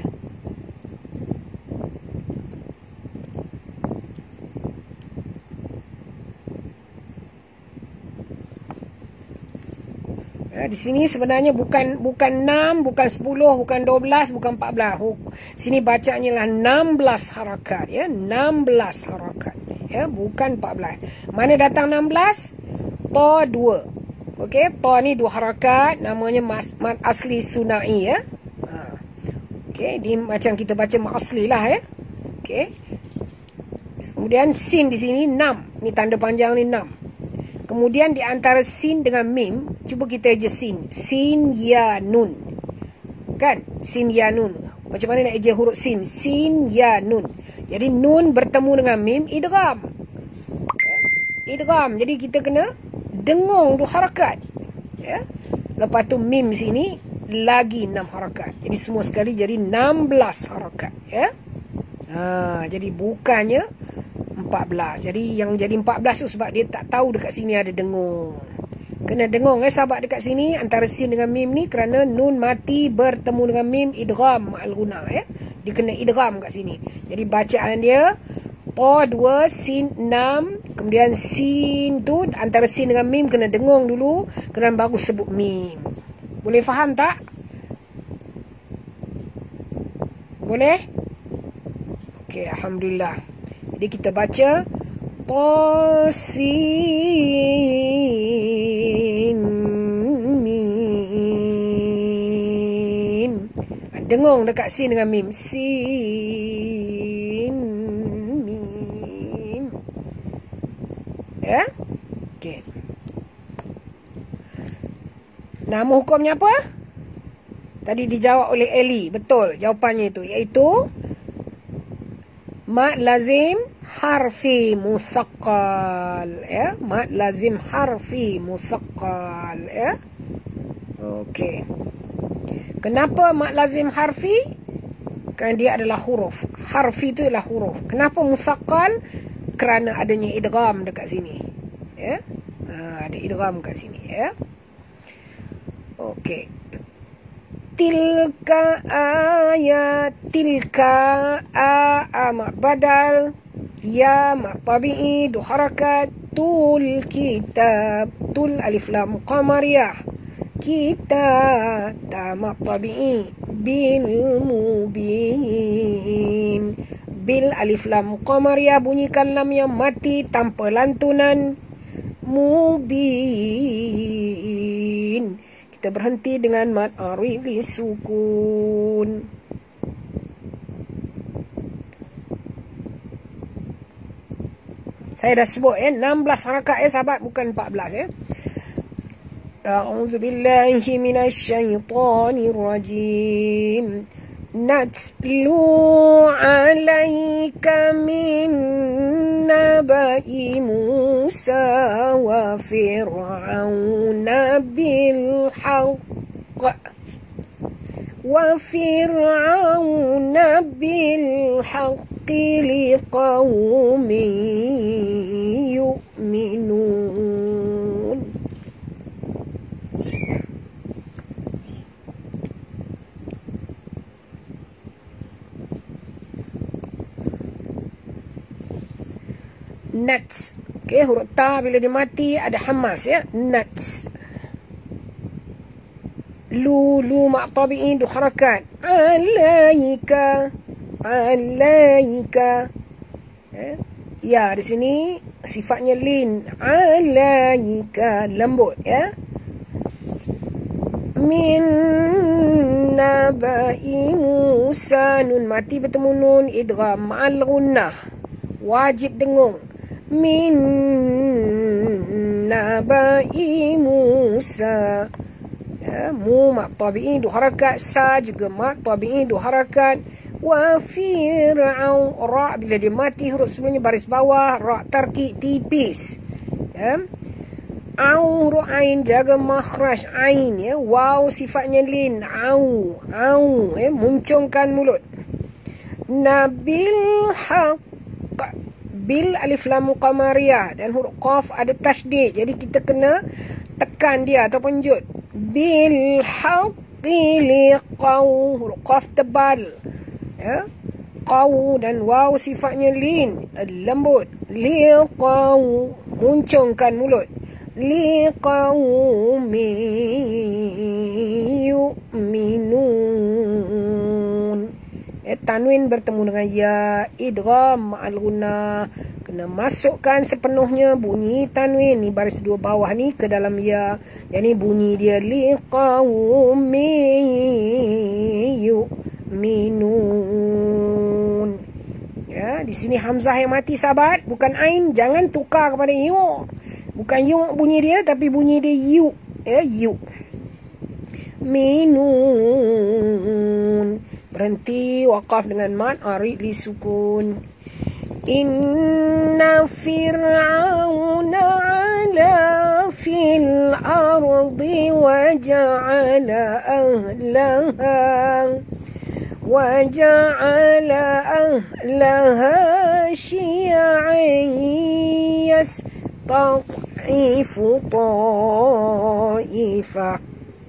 Di sini sebenarnya bukan 6, bukan 10, bukan 12, bukan 14. Sini bacanya lah 16 harakat ya, 16 harakat ya, bukan 14. Mana datang 16? Ta 2. Okey, ta ni 2 harakat, namanya mad asli sunai ya. Okey, dia macam kita baca mad asli lah ya. Okey. Kemudian sin di sini 6. Ni tanda panjang ni 6. Kemudian di antara sin dengan mim, cuba kita eja sin. Sin ya nun. Kan? Sin ya nun. Macam mana nak eja huruf sin? Sin ya nun. Jadi nun bertemu dengan mim idgham. idgham. Jadi kita kena dengung 2 harakat. Ya. Lepas tu mim sini lagi 6 harakat. Jadi semua sekali jadi 16 harakat. Ya. Jadi bukannya 14. Jadi yang jadi 14 tu sebab dia tak tahu dekat sini ada dengung. Kena dengung sahabat dekat sini antara sin dengan mim ni, kerana nun mati bertemu dengan mim, idgham ma'al guna. Dia kena idgham kat sini. Jadi bacaan dia ta 2 sin 6, kemudian sin tu antara sin dengan mim kena dengung dulu, kemudian baru sebut mim. Boleh faham tak? Boleh? Okey, alhamdulillah. Jadi kita baca Sin Mim. Dengung dekat sin dengan mim. Sin Mim. Ya? Okey. Nama hukumnya apa? Tadi dijawab oleh Eli. Betul jawapannya itu. Iaitu mad lazim harfi musaqqal. Ya, mad lazim harfi musaqqal. Ya. Okey. Kenapa mad lazim harfi? Kerana dia adalah huruf. Harfi itu adalah huruf. Kenapa musaqqal? Kerana adanya idgham dekat sini. Ya. Ada idgham dekat sini, ya. Okey. Tilka ayat, tilka mak badal, ya mak tabi'i 2 harakat, tul kitab, tul alif lam qamariyah, kita ta mak tabi'i, bil mubin, bil alif lam qamariyah, bunyikan lam yang mati tanpa lantunan, mubin. Kita berhenti dengan mad arid sukun. Saya dah sebut 16 harakat sahabat, bukan 14 A'udzu billahi minasyaitonir rajim. Natlu 'alaika min naba'i Musa wa Fir'auna bil haqq wa Fir'auna bil haqqi liqaumin yu'minun. Nats. Okey, huruf ta bila dia mati ada hamas, ya. Nats. Lu mak tabi'i 2 harakat. Alaika. Alaika. Ya, di sini sifatnya lin. Alaika, lembut, ya. Min naba'i Musa, nun mati bertemu nun, idgham ma'al gunnah. Wajib dengung. Min naba'i Musa, ya, mu mak tabi'i 2 harakat, sa juga mak tabi'i 2 harakat, wa fir'aun, ra bila dia mati huruf sebelumnya baris bawah, ra tarqiq tipis, ya. Au huruf ain jaga makhraj ain, ya. Waw sifatnya lin, au muncungkan mulut. Nabil haq, bil alif lam qamariyah, dan huruf qaf ada tasydid, jadi kita kena tekan dia ataupun jud. Bil haqqi liqaw, huruf qaf tebal, ya. Qaw dan waw sifatnya lin, lembut. Liqaw, muncungkan mulut. Liqaumin yu'minun. Tanwin bertemu dengan ya, idgham ma'al gunnah. Kena masukkan sepenuhnya bunyi tanwin ni baris 2 bawah ni ke dalam ya. Jadi bunyi dia liqaumin yu'minun. Ya, di sini hamzah yang mati sahabat, bukan ain, jangan tukar kepada yu. Bukan yu bunyi dia, tapi bunyi dia yu, ya, yu. Minun. Berhenti, waqaf dengan mad arid li sukun. إن فرعون علا في الأرض وجعل أهلها شيعا يستضعف طائفة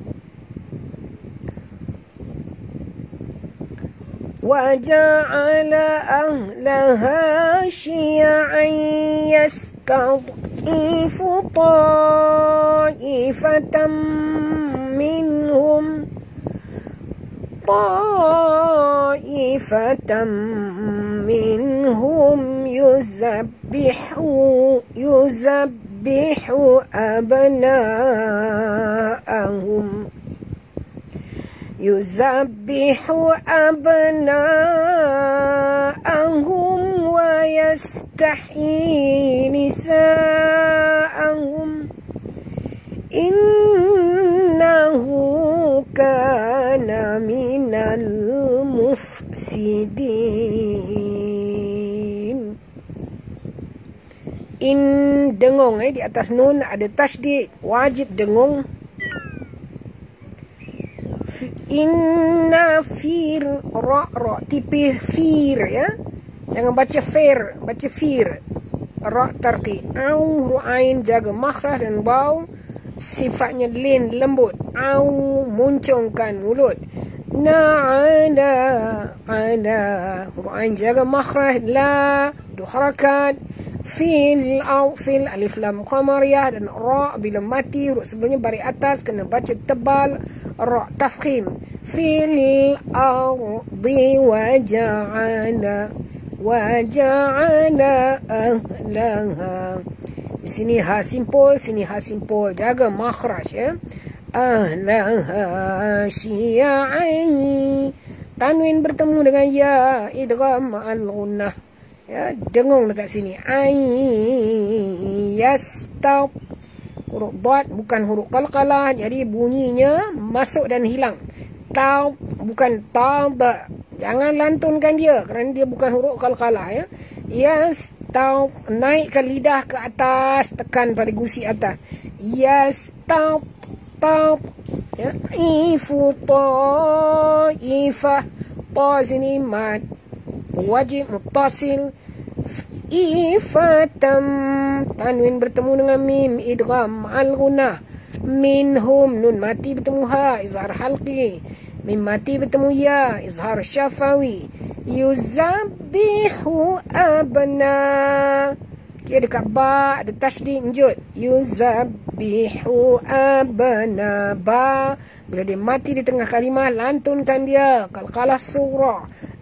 وجعل أهلها شيعا يستضعف طائفة منهم يذبح أبناءهم ويستحيي نساءهم إنه كان من المفسدين. In dengung, di atas nun ada tasydid, wajib dengung. Inna fir ra tipih fir, ya, jangan baca fir, baca fir, ra tarqi. Au ru'ain jaga makhraj dan waw sifatnya lin lembut. Au muncungkan mulut. Ala ru'ain jaga makhraj. La du harakat. Fil alif lam qamariyah, dan ra bila mati huruf sebelumnya baris atas kena baca tebal, ra tafkhim. Fil ardi waja'ala ahlaha. Di sini ha simpul, sini ha simpul, jaga makhraj, ya. Ahlaha syi'ai, tanwin bertemu dengan ya, idgham ma'al gunnah. Ya, dengung dekat sini. Yastab, huruf dad bukan huruf qalqalah, jadi bunyinya masuk dan hilang. Taub bukan taub, jangan lantunkan dia kerana dia bukan huruf qalqalah, ya. Yastab, naikkan lidah ke atas, tekan pada gusi atas. Yastab, taub, ya. Ifu ta'ifah, ta sini mad wajib muttasil. Ifatam, tanwin bertemu dengan mim, idgham al gunnah. Minhum, nun mati bertemu ha, izhar halqi. Mim mati bertemu ya, izhar syafawi. Yuzabbihu abna, kira dekat ba ada tasydid njud. Yuzabbihu abna, ba bila dia mati di tengah kalimah lantunkan dia qalqalah sughra.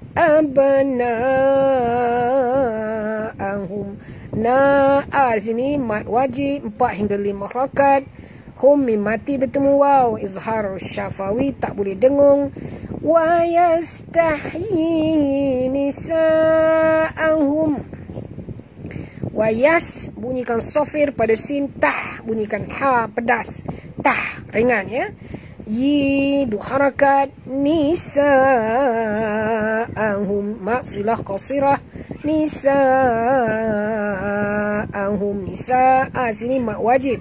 Abna'ahum, na'a sini mat wajib 4 hingga 5 harakat. Hum mim mati bertemu waw, izhar syafawi, tak boleh dengung. Wa yastahyi nisa'ahum, wa yas bunyikan sofir pada sin, tah bunyikan ha pedas, tah ringan, ya. Yi du harakat. Nisa'ahum, maksilah qasirah. Nisa'ahum, nisa'a sini mak wajib.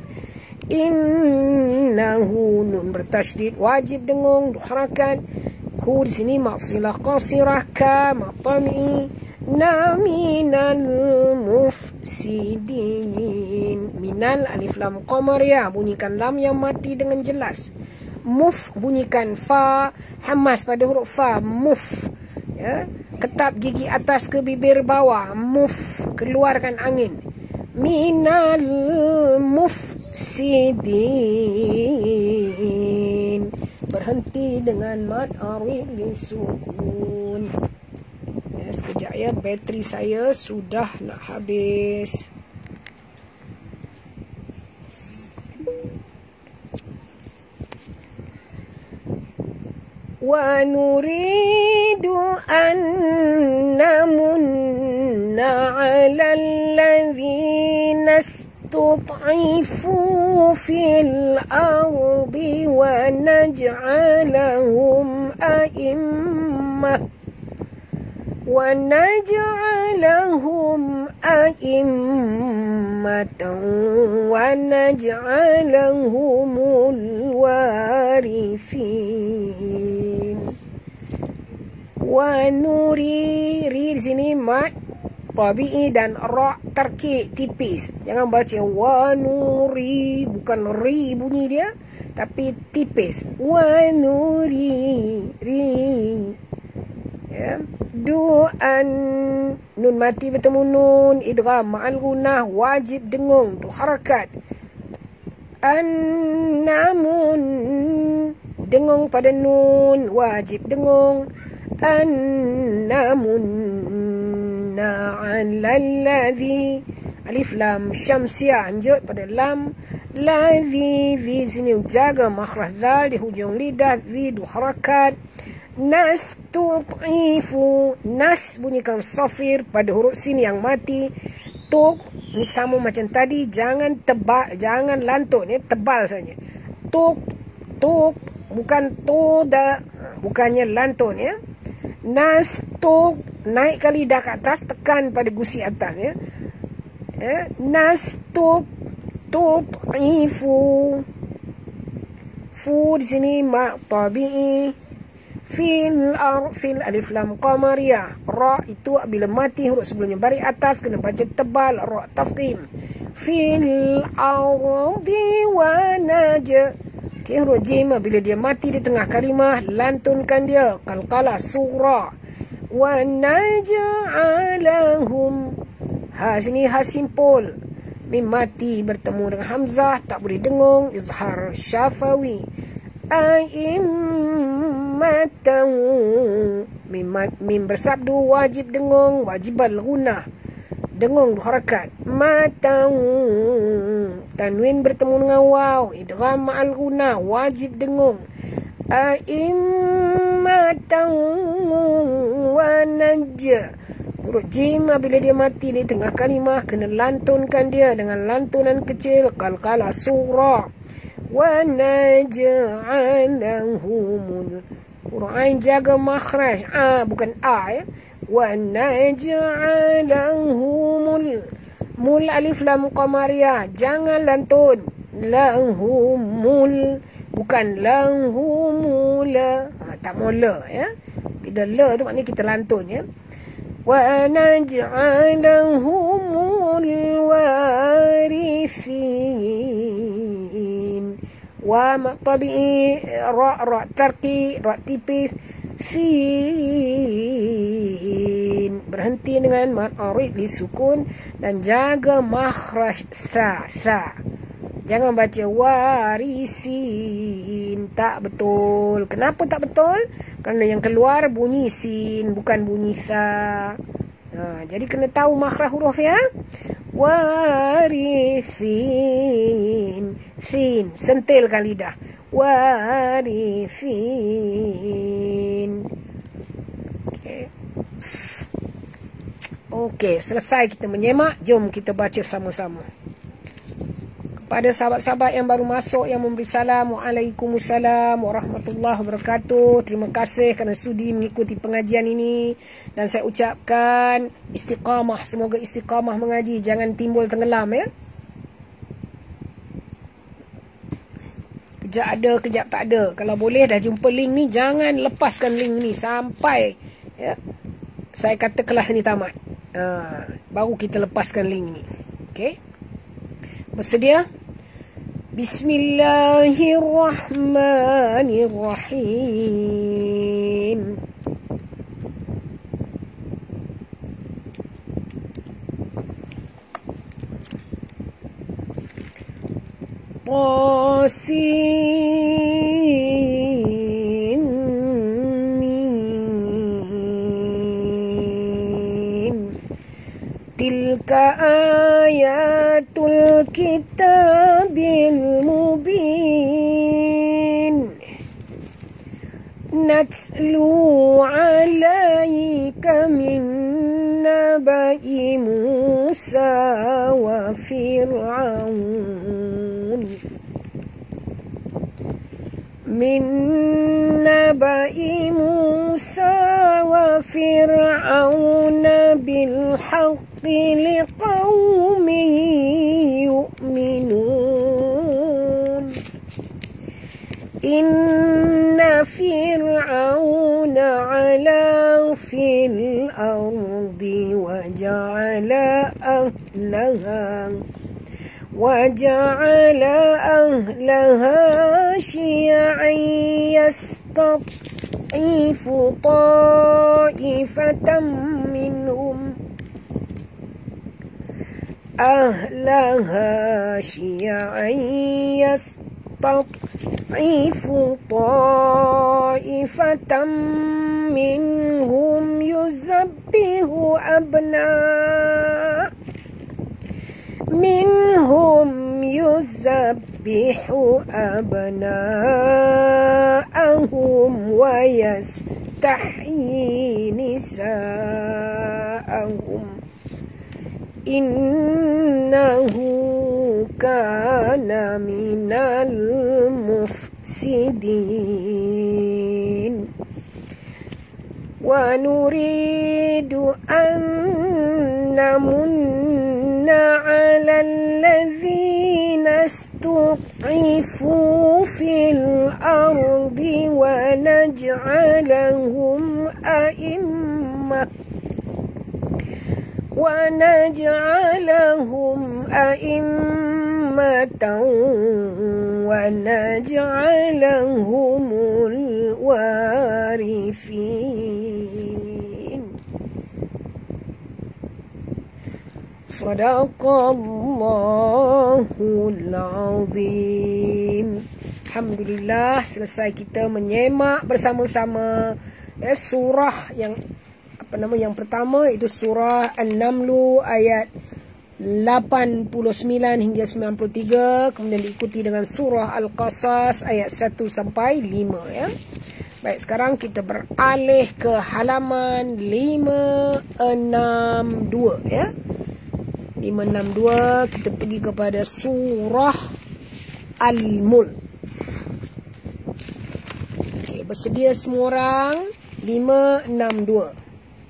Innahu, nun bertasydid wajib dengung, du harakat. Hu di sini maksilah qasirah. Ka mak tam'i. Na minal mufsidin. Minal alif lam qamariyah, bunyikan lam yang mati dengan jelas. Muf bunyikan fa, hamas pada huruf fa, muf, ya. Ketap gigi atas ke bibir bawah, muf, keluarkan angin. Minal mufsidin, berhenti dengan mad arif lisukun. Ya, sekejap, ya, bateri saya sudah nak habis. Wa nuridu an namunna 'alal ladzina istud'ifu fil ardi wa naj'alahum a'immah a'immatan wa naj'alahumul warithin. Wa nuri, ri di sini mat tabi'i dan ra tarkik tipis. Jangan baca wa nuri, bukan ri bunyi dia, tapi tipis. Wa nuri, ri. Ya. Du'an, nun mati bertemu nun, idgham ma'al gunnah, wajib dengung, tu harakat. An-namun, dengung pada nun, wajib dengung. An-namun na'alalladhi, alif lam syamsiah, anjut pada lam. Ladhi, di sini jaga makhraj dhal di hujung lidah, di du harakat. Nas tu'ifu, nas bunyikan safir pada huruf sin yang mati. Tuk, ni sama macam tadi, jangan tebal, jangan lantun, tebal saja. Tuk, bukan toda, bukannya lantun ya. Nas tuk, naikkan lidah ke atas, tekan pada gusi atas ya. Nas tu'ifu, fu di sini ma tabi'i. Fil alif lam qamariyah, ra itu bila mati huruf sebelumnya baris atas kena baca tebal, ra tafkhim. Fil ardi wa naja, okay, huruf jim bila dia mati di tengah kalimah lantunkan dia qalqalah sughra. Wa naj'alahum, ha sini ha simpul, mim mati bertemu dengan hamzah tak boleh dengung, izhar syafawi. A'immatan, mim bersabdu wajib dengung, wajibal gunnah, dengung harakat. Matan, tanwin bertemu dengan waw, idgham ma'al gunnah, wajib dengung. A'immatan wa najja, huruf jim bila dia mati di tengah kalimah kena lantunkan dia dengan lantunan kecil qalqalah sughra. Wa naj'alahumul, huruf ain jaga makhraj bukan a ya. Wa naj'alahumul, mul alif lam qamariyah, jangan lantun. Lahumul, bukan lahumul, tak mula ya. Bila la tu maknanya kita lantun ya. Wa naj'alahumul warithin. Wa tabi'i, ra tarki, ra tipis. Fin, berhenti dengan mad arid li sukun dan jaga makhraj sa. Jangan baca warisin, tak betul. Kenapa tak betul? Kerana yang keluar bunyi sin, bukan bunyi sa. Jadi kena tahu makhraj huruf ya. Warithin, sin, sentilkan lidah. Warithin. Okey, selesai kita menyemak. Jom kita baca sama-sama. Kepada sahabat-sahabat yang baru masuk yang memberi salam, Waalaikumsalam warahmatullahi wabarakatuh. Terima kasih kerana sudi mengikuti pengajian ini. Dan saya ucapkan istiqamah, semoga istiqamah mengaji, jangan timbul tenggelam ya. Kejap ada, kejap tak ada. Kalau boleh dah jumpa link ni, jangan lepaskan link ni sampai ya, saya kata kelas ni tamat. Baru kita lepaskan link ni. Okey, bersedia? Bismillahirrahmanirrahim. Tasin mim. Tilka ayatul kitabil mubin. Natslu alaika min nabai Musa wa Fir'aun من نبأ موسى وفرعون بالحق لقوم يؤمنون إن فرعون علا في الأرض وجعل أهلها شيعا يستضعف طائفة منهم يذبح أبناءهم ويستحيي نساءهم إنه كان من المفسدين ونريد أن نمن على الذين استضعفوا في الأرض ونجعلهم أئمة ونجعلهم الوارثين. Sadaqallahul azim. Alhamdulillah, selesai kita menyemak bersama-sama surah yang yang pertama, itu surah An-Naml ayat 89 hingga 93, kemudian diikuti dengan surah Al-Qasas ayat 1 sampai 5 ya. Baik, sekarang kita beralih ke halaman 562 ya. 562 kita pergi kepada surah Al-Mulk. Okey, bersedia semua orang? 562.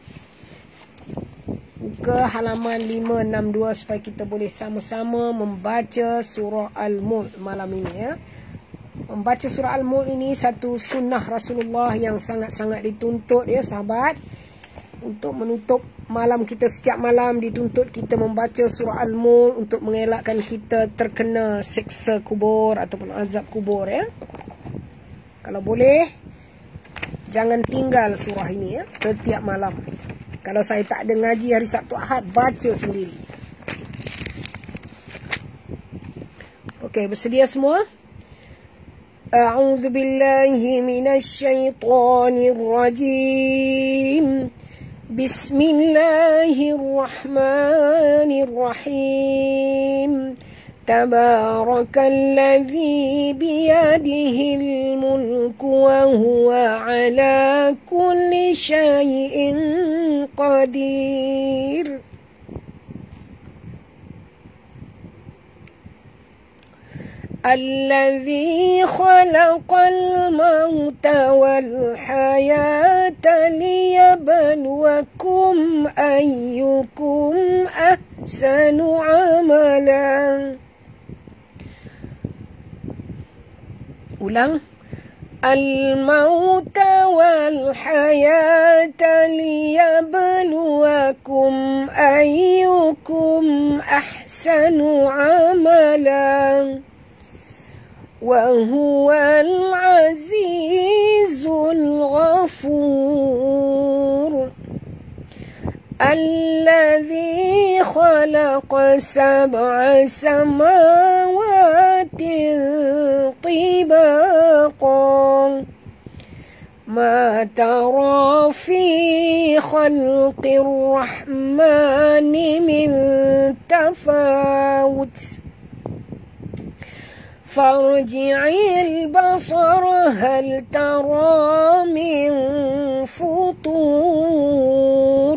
Buka halaman 562 supaya kita boleh sama-sama membaca surah Al-Mulk malam ini ya. Membaca surah Al-Mulk ini satu sunnah Rasulullah yang sangat-sangat dituntut ya sahabat. Untuk menutup malam kita, setiap malam dituntut kita membaca surah Al-Mulk untuk mengelakkan kita terkena siksa kubur ataupun azab kubur ya. Kalau boleh jangan tinggal surah ini ya setiap malam. Kalau saya tak ada ngaji hari Sabtu Ahad, baca sendiri. Okey, bersedia semua? A'udzu billahi minasy syaithanir rajim. Bismillahirrahmanirrahim. Tabarakalladzi biyadihil mulku wa huwa ala kulli syai'in qadir. Alladzi khalaqal mauta wal hayata liyabluwakum ayyukum ahsanu amalan. Ulang. Al-mauta wal hayata liyabluwakum ayyukum ahsanu amalan. Wa huwal azizul ghafur. الذي خلق سبع سماوات طباقا ما ترى في خلق الرحمن من تفاوت فارجع البصر هل ترى من فطور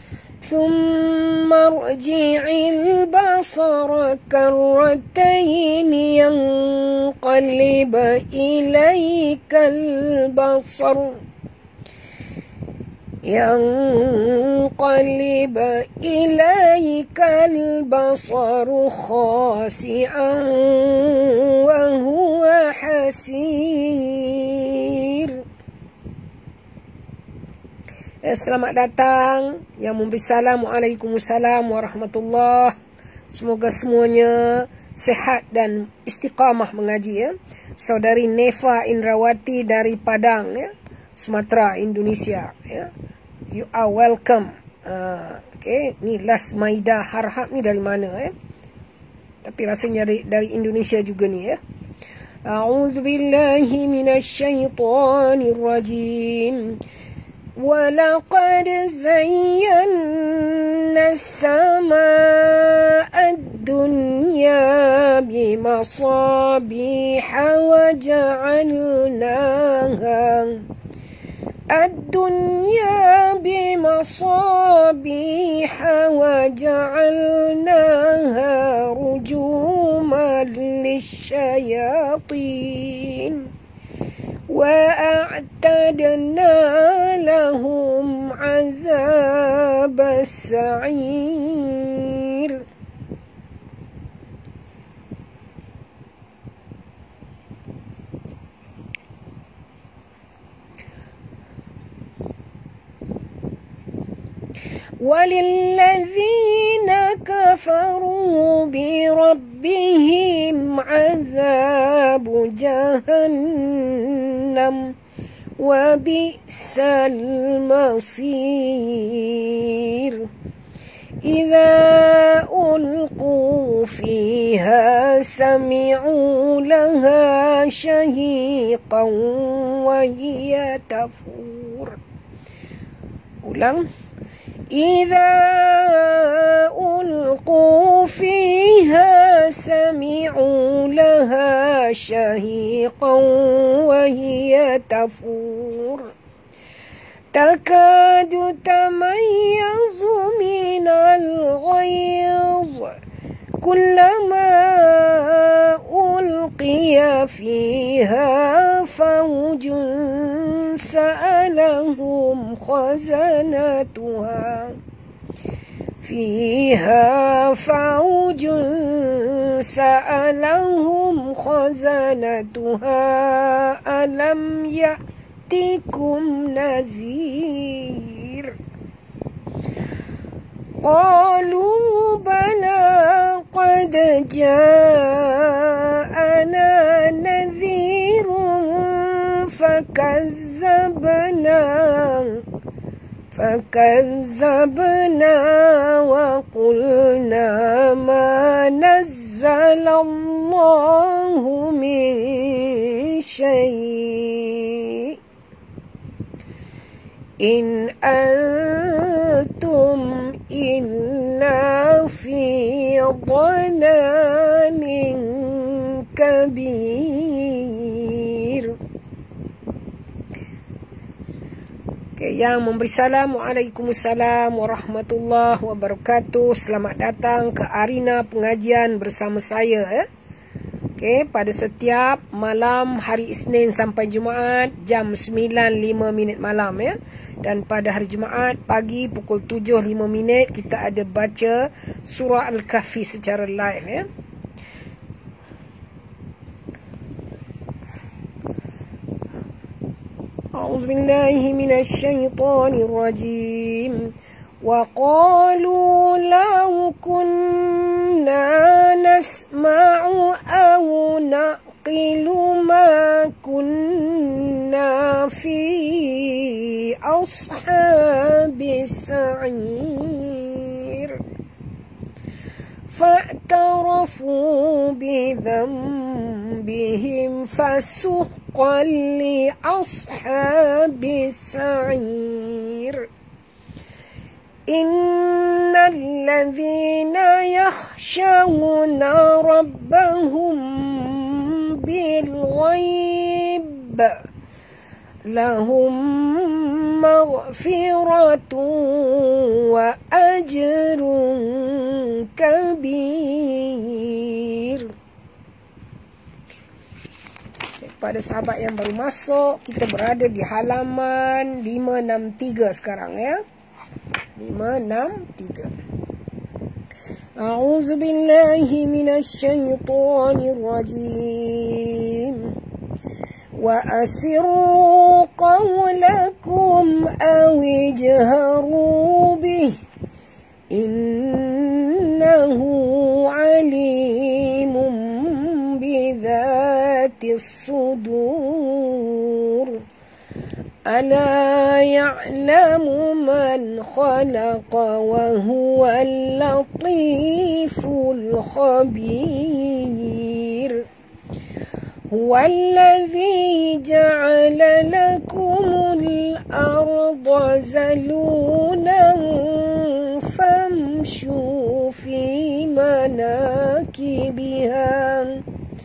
ثم ارجع البصر كرتين ينقلب ينقلب إليك البصر ينقلب إليك البصر خاسئا وهو حسير. Selamat datang yang memberi salam. Waalaikumsalam warahmatullahi. Semoga semuanya sehat dan istiqamah mengaji ya. Saudari Nefa Indrawati dari Padang ya, Sumatera, Indonesia ya. You are welcome. Okay, ni Las Maida Harhab ni dari mana ya? Tapi rasanya dari Indonesia juga ni ya. A'udzu billahi minasyaitonir rajim. وَلَقَدْ زَيَّنَّا السَّمَاءَ الدُّنْيَا بِمَصَابِيحَ وَجَعَلْنَاهَا رُجُومًا لِلشَّيَاطِينِ وَأَعْتَدْنَا لَهُمْ عَذَابَ السَّعِيرِ. وَلِلَّذِينَ كَفَرُوا بِرَبِّهِمْ عَذَابُ جَهَنَّمَ وَبِئْسَ الْمَصِيرُ. إِذَا أُلْقُوا فِيهَا سَمِعُوا لَهَا شَهِيقًا وَهِيَ تَفُورُ. Ulang. إِذَا أُلْقُوا فِيهَا سَمِعُوا لَهَا شَهِيقًا وَهِيَ تَفُورُ تَكَادُ تَمَيَّزُ مِنَ الْغَيْظِ كُلَّمَا أُلْقِيَ فِيهَا فَوْجٌ سَأَلَهُمْ خَزَنَتُهَا أَلَمْ يَأْتِكُمْ نَذِيرٌ قَالُوا بَلَى قَدْ جَاءَنَا نَذِيرٌ فكذبنا وقلنا ما نزل الله من شيء إن أنتم إلا في ضلال كبير. Yang memberi salam, Waalaikumsalam warahmatullahi wabarakatuh. Selamat datang ke arena pengajian bersama saya pada setiap malam hari Isnin sampai Jumaat jam 9.05 malam ya. Dan pada hari Jumaat pagi pukul 7.05 kita ada baca surah Al-Kahfi secara live ya. أعوذ بالله من الشيطان الرجيم وقالوا لو كنا نسمع أو نعقل ما كنا في أصحاب السعير فاعترفوا بذنبهم فسحقا لأصحاب السعير. إن الذين يخشون ربهم بالغيب لهم مغفرة وأجر كبير. pada sahabat yang baru masuk. Kita berada di halaman 563 sekarang ya. 563. A'udzu billahi minasyaitonir rajim. Wa asirru qawlakum aw ijharu bih. Innahu alimun bidzatis sudur. Ala ya'lamu man khalaqa wa huwal latiful khabir. Huwallazi ja'ala lakumul arda zalulan famshu fi manakibiha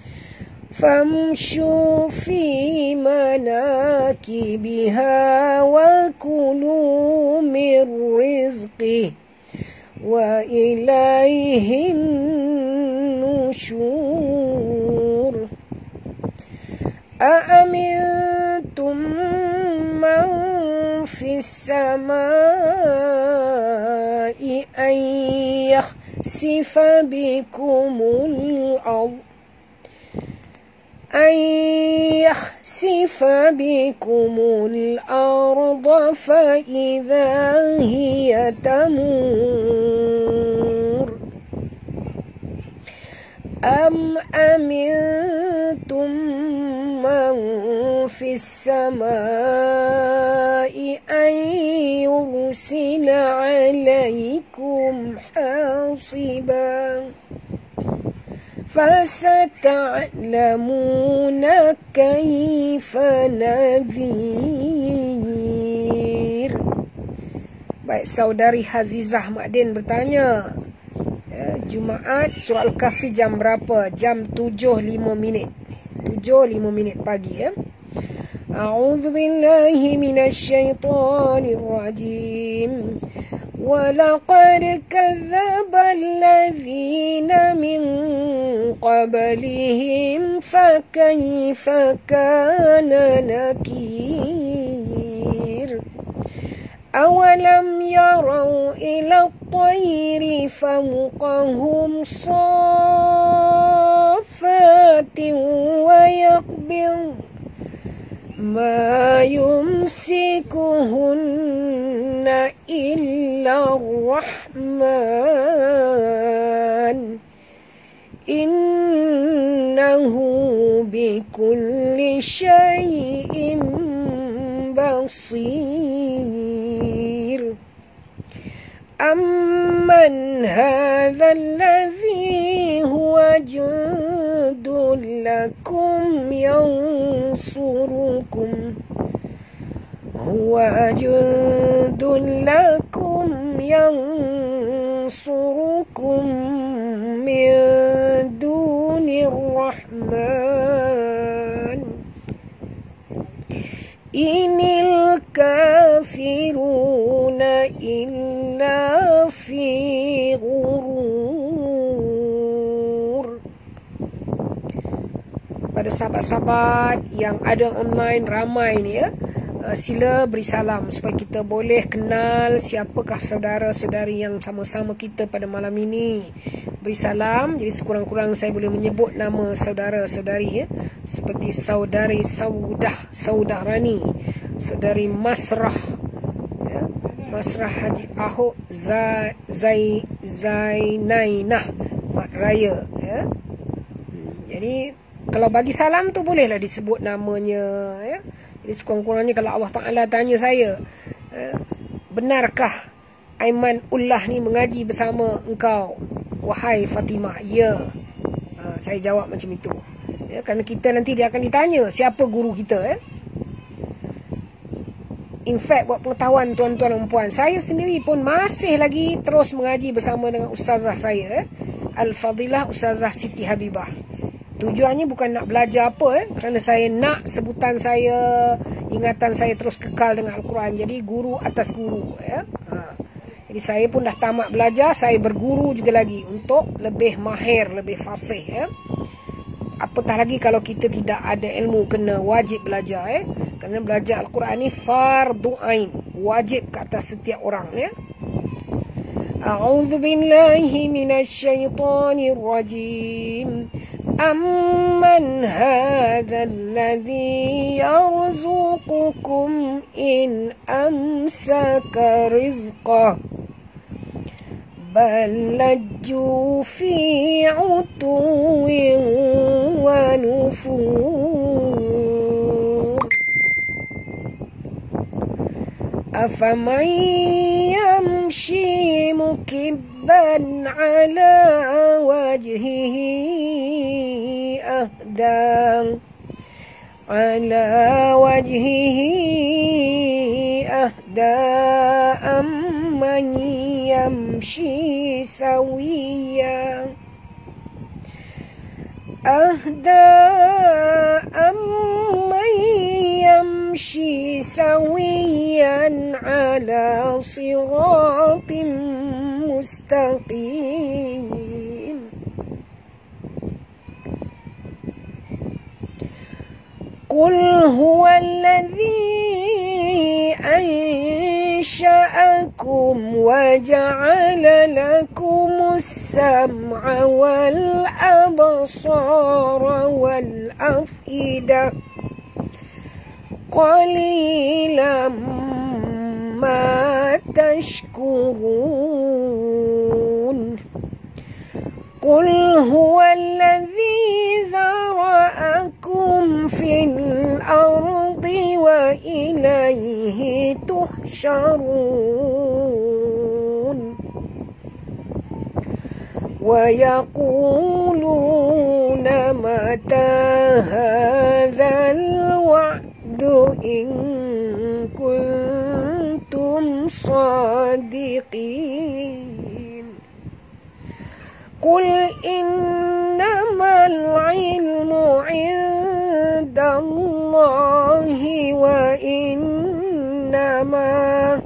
wa kulu min rizqih wa ilaihin nusyur. Aamintum man fis samai an yakhsifa bikumul ardh فإذا هي تمور أم أمنتم من في السماء أن يرسل عليكم حاصبا فستعلمون كيف نذير. Baik, saudari Hazizah Makdin bertanya, Jumaat surah Al-Kahfi jam berapa? Jam 7.05 pagi ya. A'udzu billahi minasyaitonir rajim. وَلَقَدْ كَذَّبَ الَّذِينَ مِنْ قَبْلِهِمْ فَكَيْفَ كَانَ نَكِيرِ أَوَلَمْ يَرَوْا إِلَى الطَّيْرِ فَوْقَهُمْ صَافَّاتٍ وَيَقْبِضْنَ مَا يُمْسِكُهُنَّ إِلَّا الرَّحْمَنُ إِنَّهُ بِكُلِّ شَيْءٍ بَصِيرٌ. أَمَّنْ هَذَا الَّذِي هُوَ جُندٌ لَكُمْ يَنْصُرُكُمْ مِنْ دُونِ الرَّحْمَنِ إِنِ الْكَافِرُونَ إِلَّا فِي غُرُورٍ. Pada sahabat-sahabat yang ada online ramai ni ya, sila beri salam supaya kita boleh kenal siapakah saudara-saudari yang sama-sama kita pada malam ini. Beri salam, jadi sekurang-kurang saya boleh menyebut nama saudara-saudari ya, seperti saudari Saudarani, saudari Masrah ya, Masrah Haji Ahok Zainainah Mat Raya ya. Jadi kalau bagi salam tu bolehlah disebut namanya ya. Jadi sekurang-kurangnya kalau Allah Ta'ala tanya saya, benarkah Aiman Ullah ni mengaji bersama engkau, wahai Fatimah? Ya. Saya jawab macam itu ya, kerana kita nanti dia akan ditanya siapa guru kita ya. In fact, buat pengetahuan tuan-tuan dan puan, saya sendiri pun masih lagi terus mengaji bersama dengan ustazah saya Al-Fadilah Ustazah Siti Habibah. Tujuannya bukan nak belajar apa kerana saya nak sebutan saya, ingatan saya terus kekal dengan Al-Quran. Jadi guru atas guru ya. Jadi saya pun dah tamat belajar, saya berguru juga lagi untuk lebih mahir, lebih fasih ya. apatah lagi kalau kita tidak ada ilmu, kena wajib belajar. Kerana belajar Al-Quran ni fardu ain, wajib ke atas setiap orang ya. A'udzu billahi minasyaitonir rajim. Amman hadzal ladzi yarzuqukum in amsaka rizqah bal lajju fi 'utuwin wa nufur. Afaman yamshi mukibban ala wajhihi ahda amman yamshi sawiya ala siratin mustaqim. Qul huwallazi ansha'akum wa ja'ala lakumus sam'a wal absara wal af'idah qalilan ma tashkurun. Qul huwallazi zara'akum fil ardi wa ilayhi tuhsyarun. Wa yaquluna mata hadzal wa'du in kuntum sadiqin. Qul innamal ilmu 'indallahi wa innama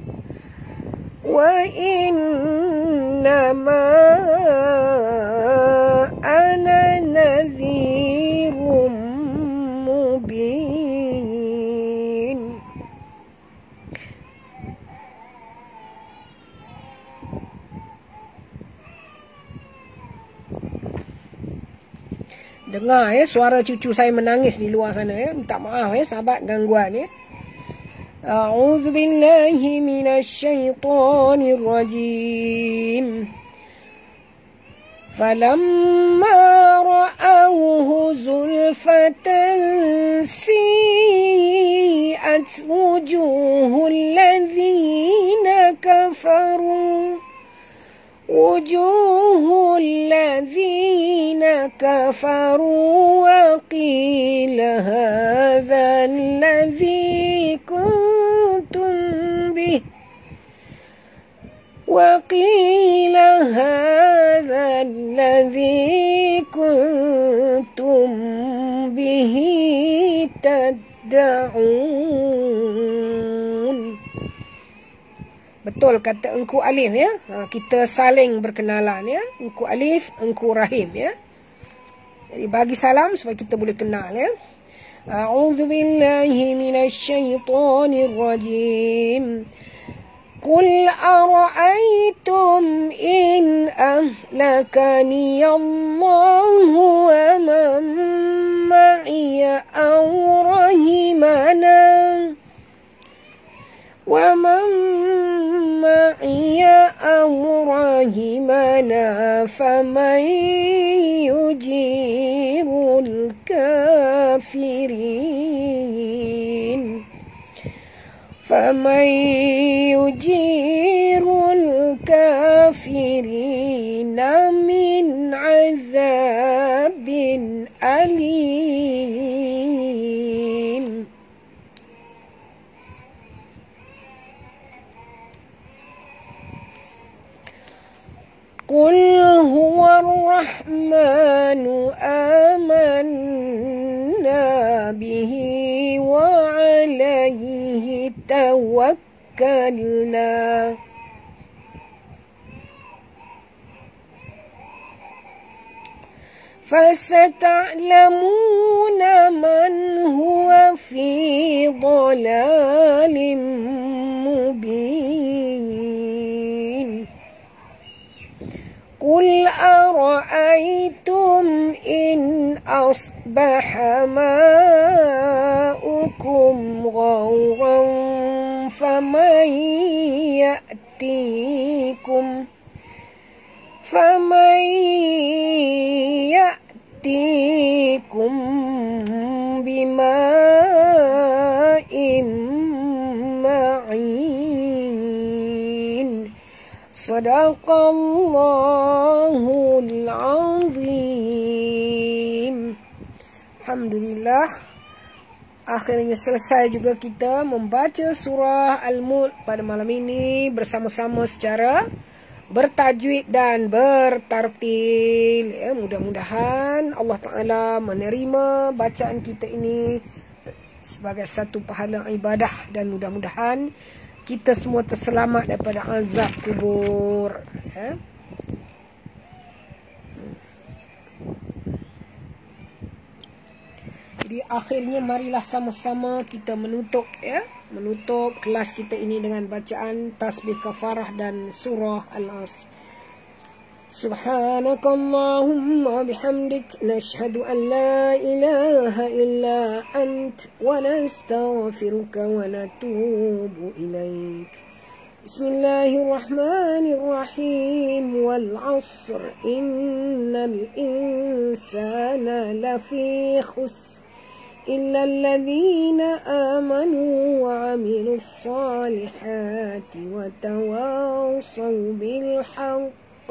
ana nadhirum mubin. Dengar ya suara cucu saya menangis di luar sana ya. Minta maaf ya sahabat gangguan ya. A'udzu billahi minasyaitonir rajim. Falamma ra'awhu zulfatan si'at wujuhul ladzina kafaru وقيل هذا الذي كنتم به تدعون. Betul kata Engku Alif ya. Kita saling berkenalan ya. Engku Alif, Engku Rahim ya. Jadi bagi salam supaya kita boleh kenal ya. A'udzu billahi minasyaitonir rajim. Qul ara'aytum in ahlakani Allahu wa man ma'iya aw rahimana فمن يجير الكافرين من عذاب أليم. قل هو الرحمن آمنا به وعليه توكلنا فستعلمون من هو في ضلال مبين قل أرأيتم إن أصبح ماؤكم غورا فمن يأتيكم بماء معين صدق الله العظيم. Alhamdulillah, akhirnya selesai juga kita membaca surah Al-Mulk pada malam ini bersama-sama secara bertajwid dan bertartil. Ya, mudah-mudahan Allah Ta'ala menerima bacaan kita ini sebagai satu pahala ibadah, dan mudah-mudahan kita semua terselamat daripada azab kubur. Ya. Jadi akhirnya marilah sama-sama kita menutup kelas kita ini dengan bacaan tasbih kafarah dan surah Al-Asr. Subhanakallahumma bihamdik nashhadu an la ilaha illa ant wa nastaghfiruka wa natubu ilaik. Bismillahirrahmanirrahim. Wal 'asr innal insana lafi khusr إلا الذين آمنوا وعملوا الصالحات وتواصوا بالحق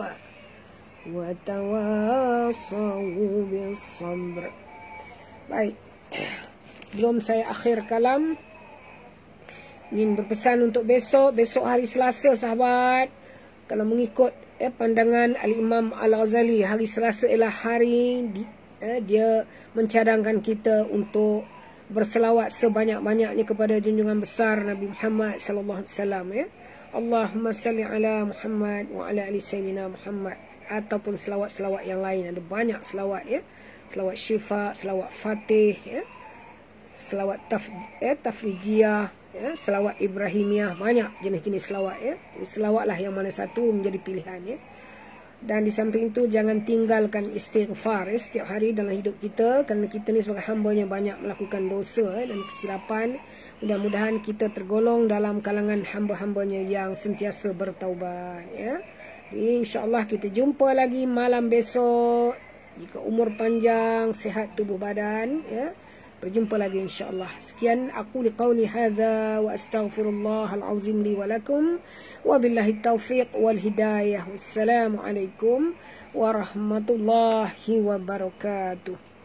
وتواصوا بالصبر. Baik, sebelum saya akhir kalam, ingin berpesan untuk besok hari Selasa, sahabat. Kalau mengikut pandangan Al-Imam Al-Ghazali, hari Selasa ialah hari dia mencadangkan kita untuk berselawat sebanyak-banyaknya kepada junjungan besar Nabi Muhammad sallallahu alaihi wasallam, ya. Allahumma salli ala Muhammad wa ala ali sayyidina Muhammad, ataupun selawat-selawat yang lain. Ada banyak selawat, ya. Selawat syifa, selawat fatih, ya. Selawat tafrijiyah, ya. Selawat ibrahimiyah, banyak jenis-jenis selawat, ya. Jadi selawatlah yang mana satu menjadi pilihan, ya. Dan di samping itu jangan tinggalkan istighfar setiap hari dalam hidup kita, kerana kita ni sebagai hamba yang banyak melakukan dosa dan kesilapan. Mudah-mudahan kita tergolong dalam kalangan hamba-hambanya yang sentiasa bertaubat, ya. InsyaAllah kita jumpa lagi malam besok, jika umur panjang, sihat tubuh badan, ya. Berjumpa lagi insyaAllah. Sekian aku liqauli hadza wa astaghfirullahal azim li wa lakum wa billahi taufiq wal hidayah. Wassalamualaikum warahmatullahi wabarakatuh.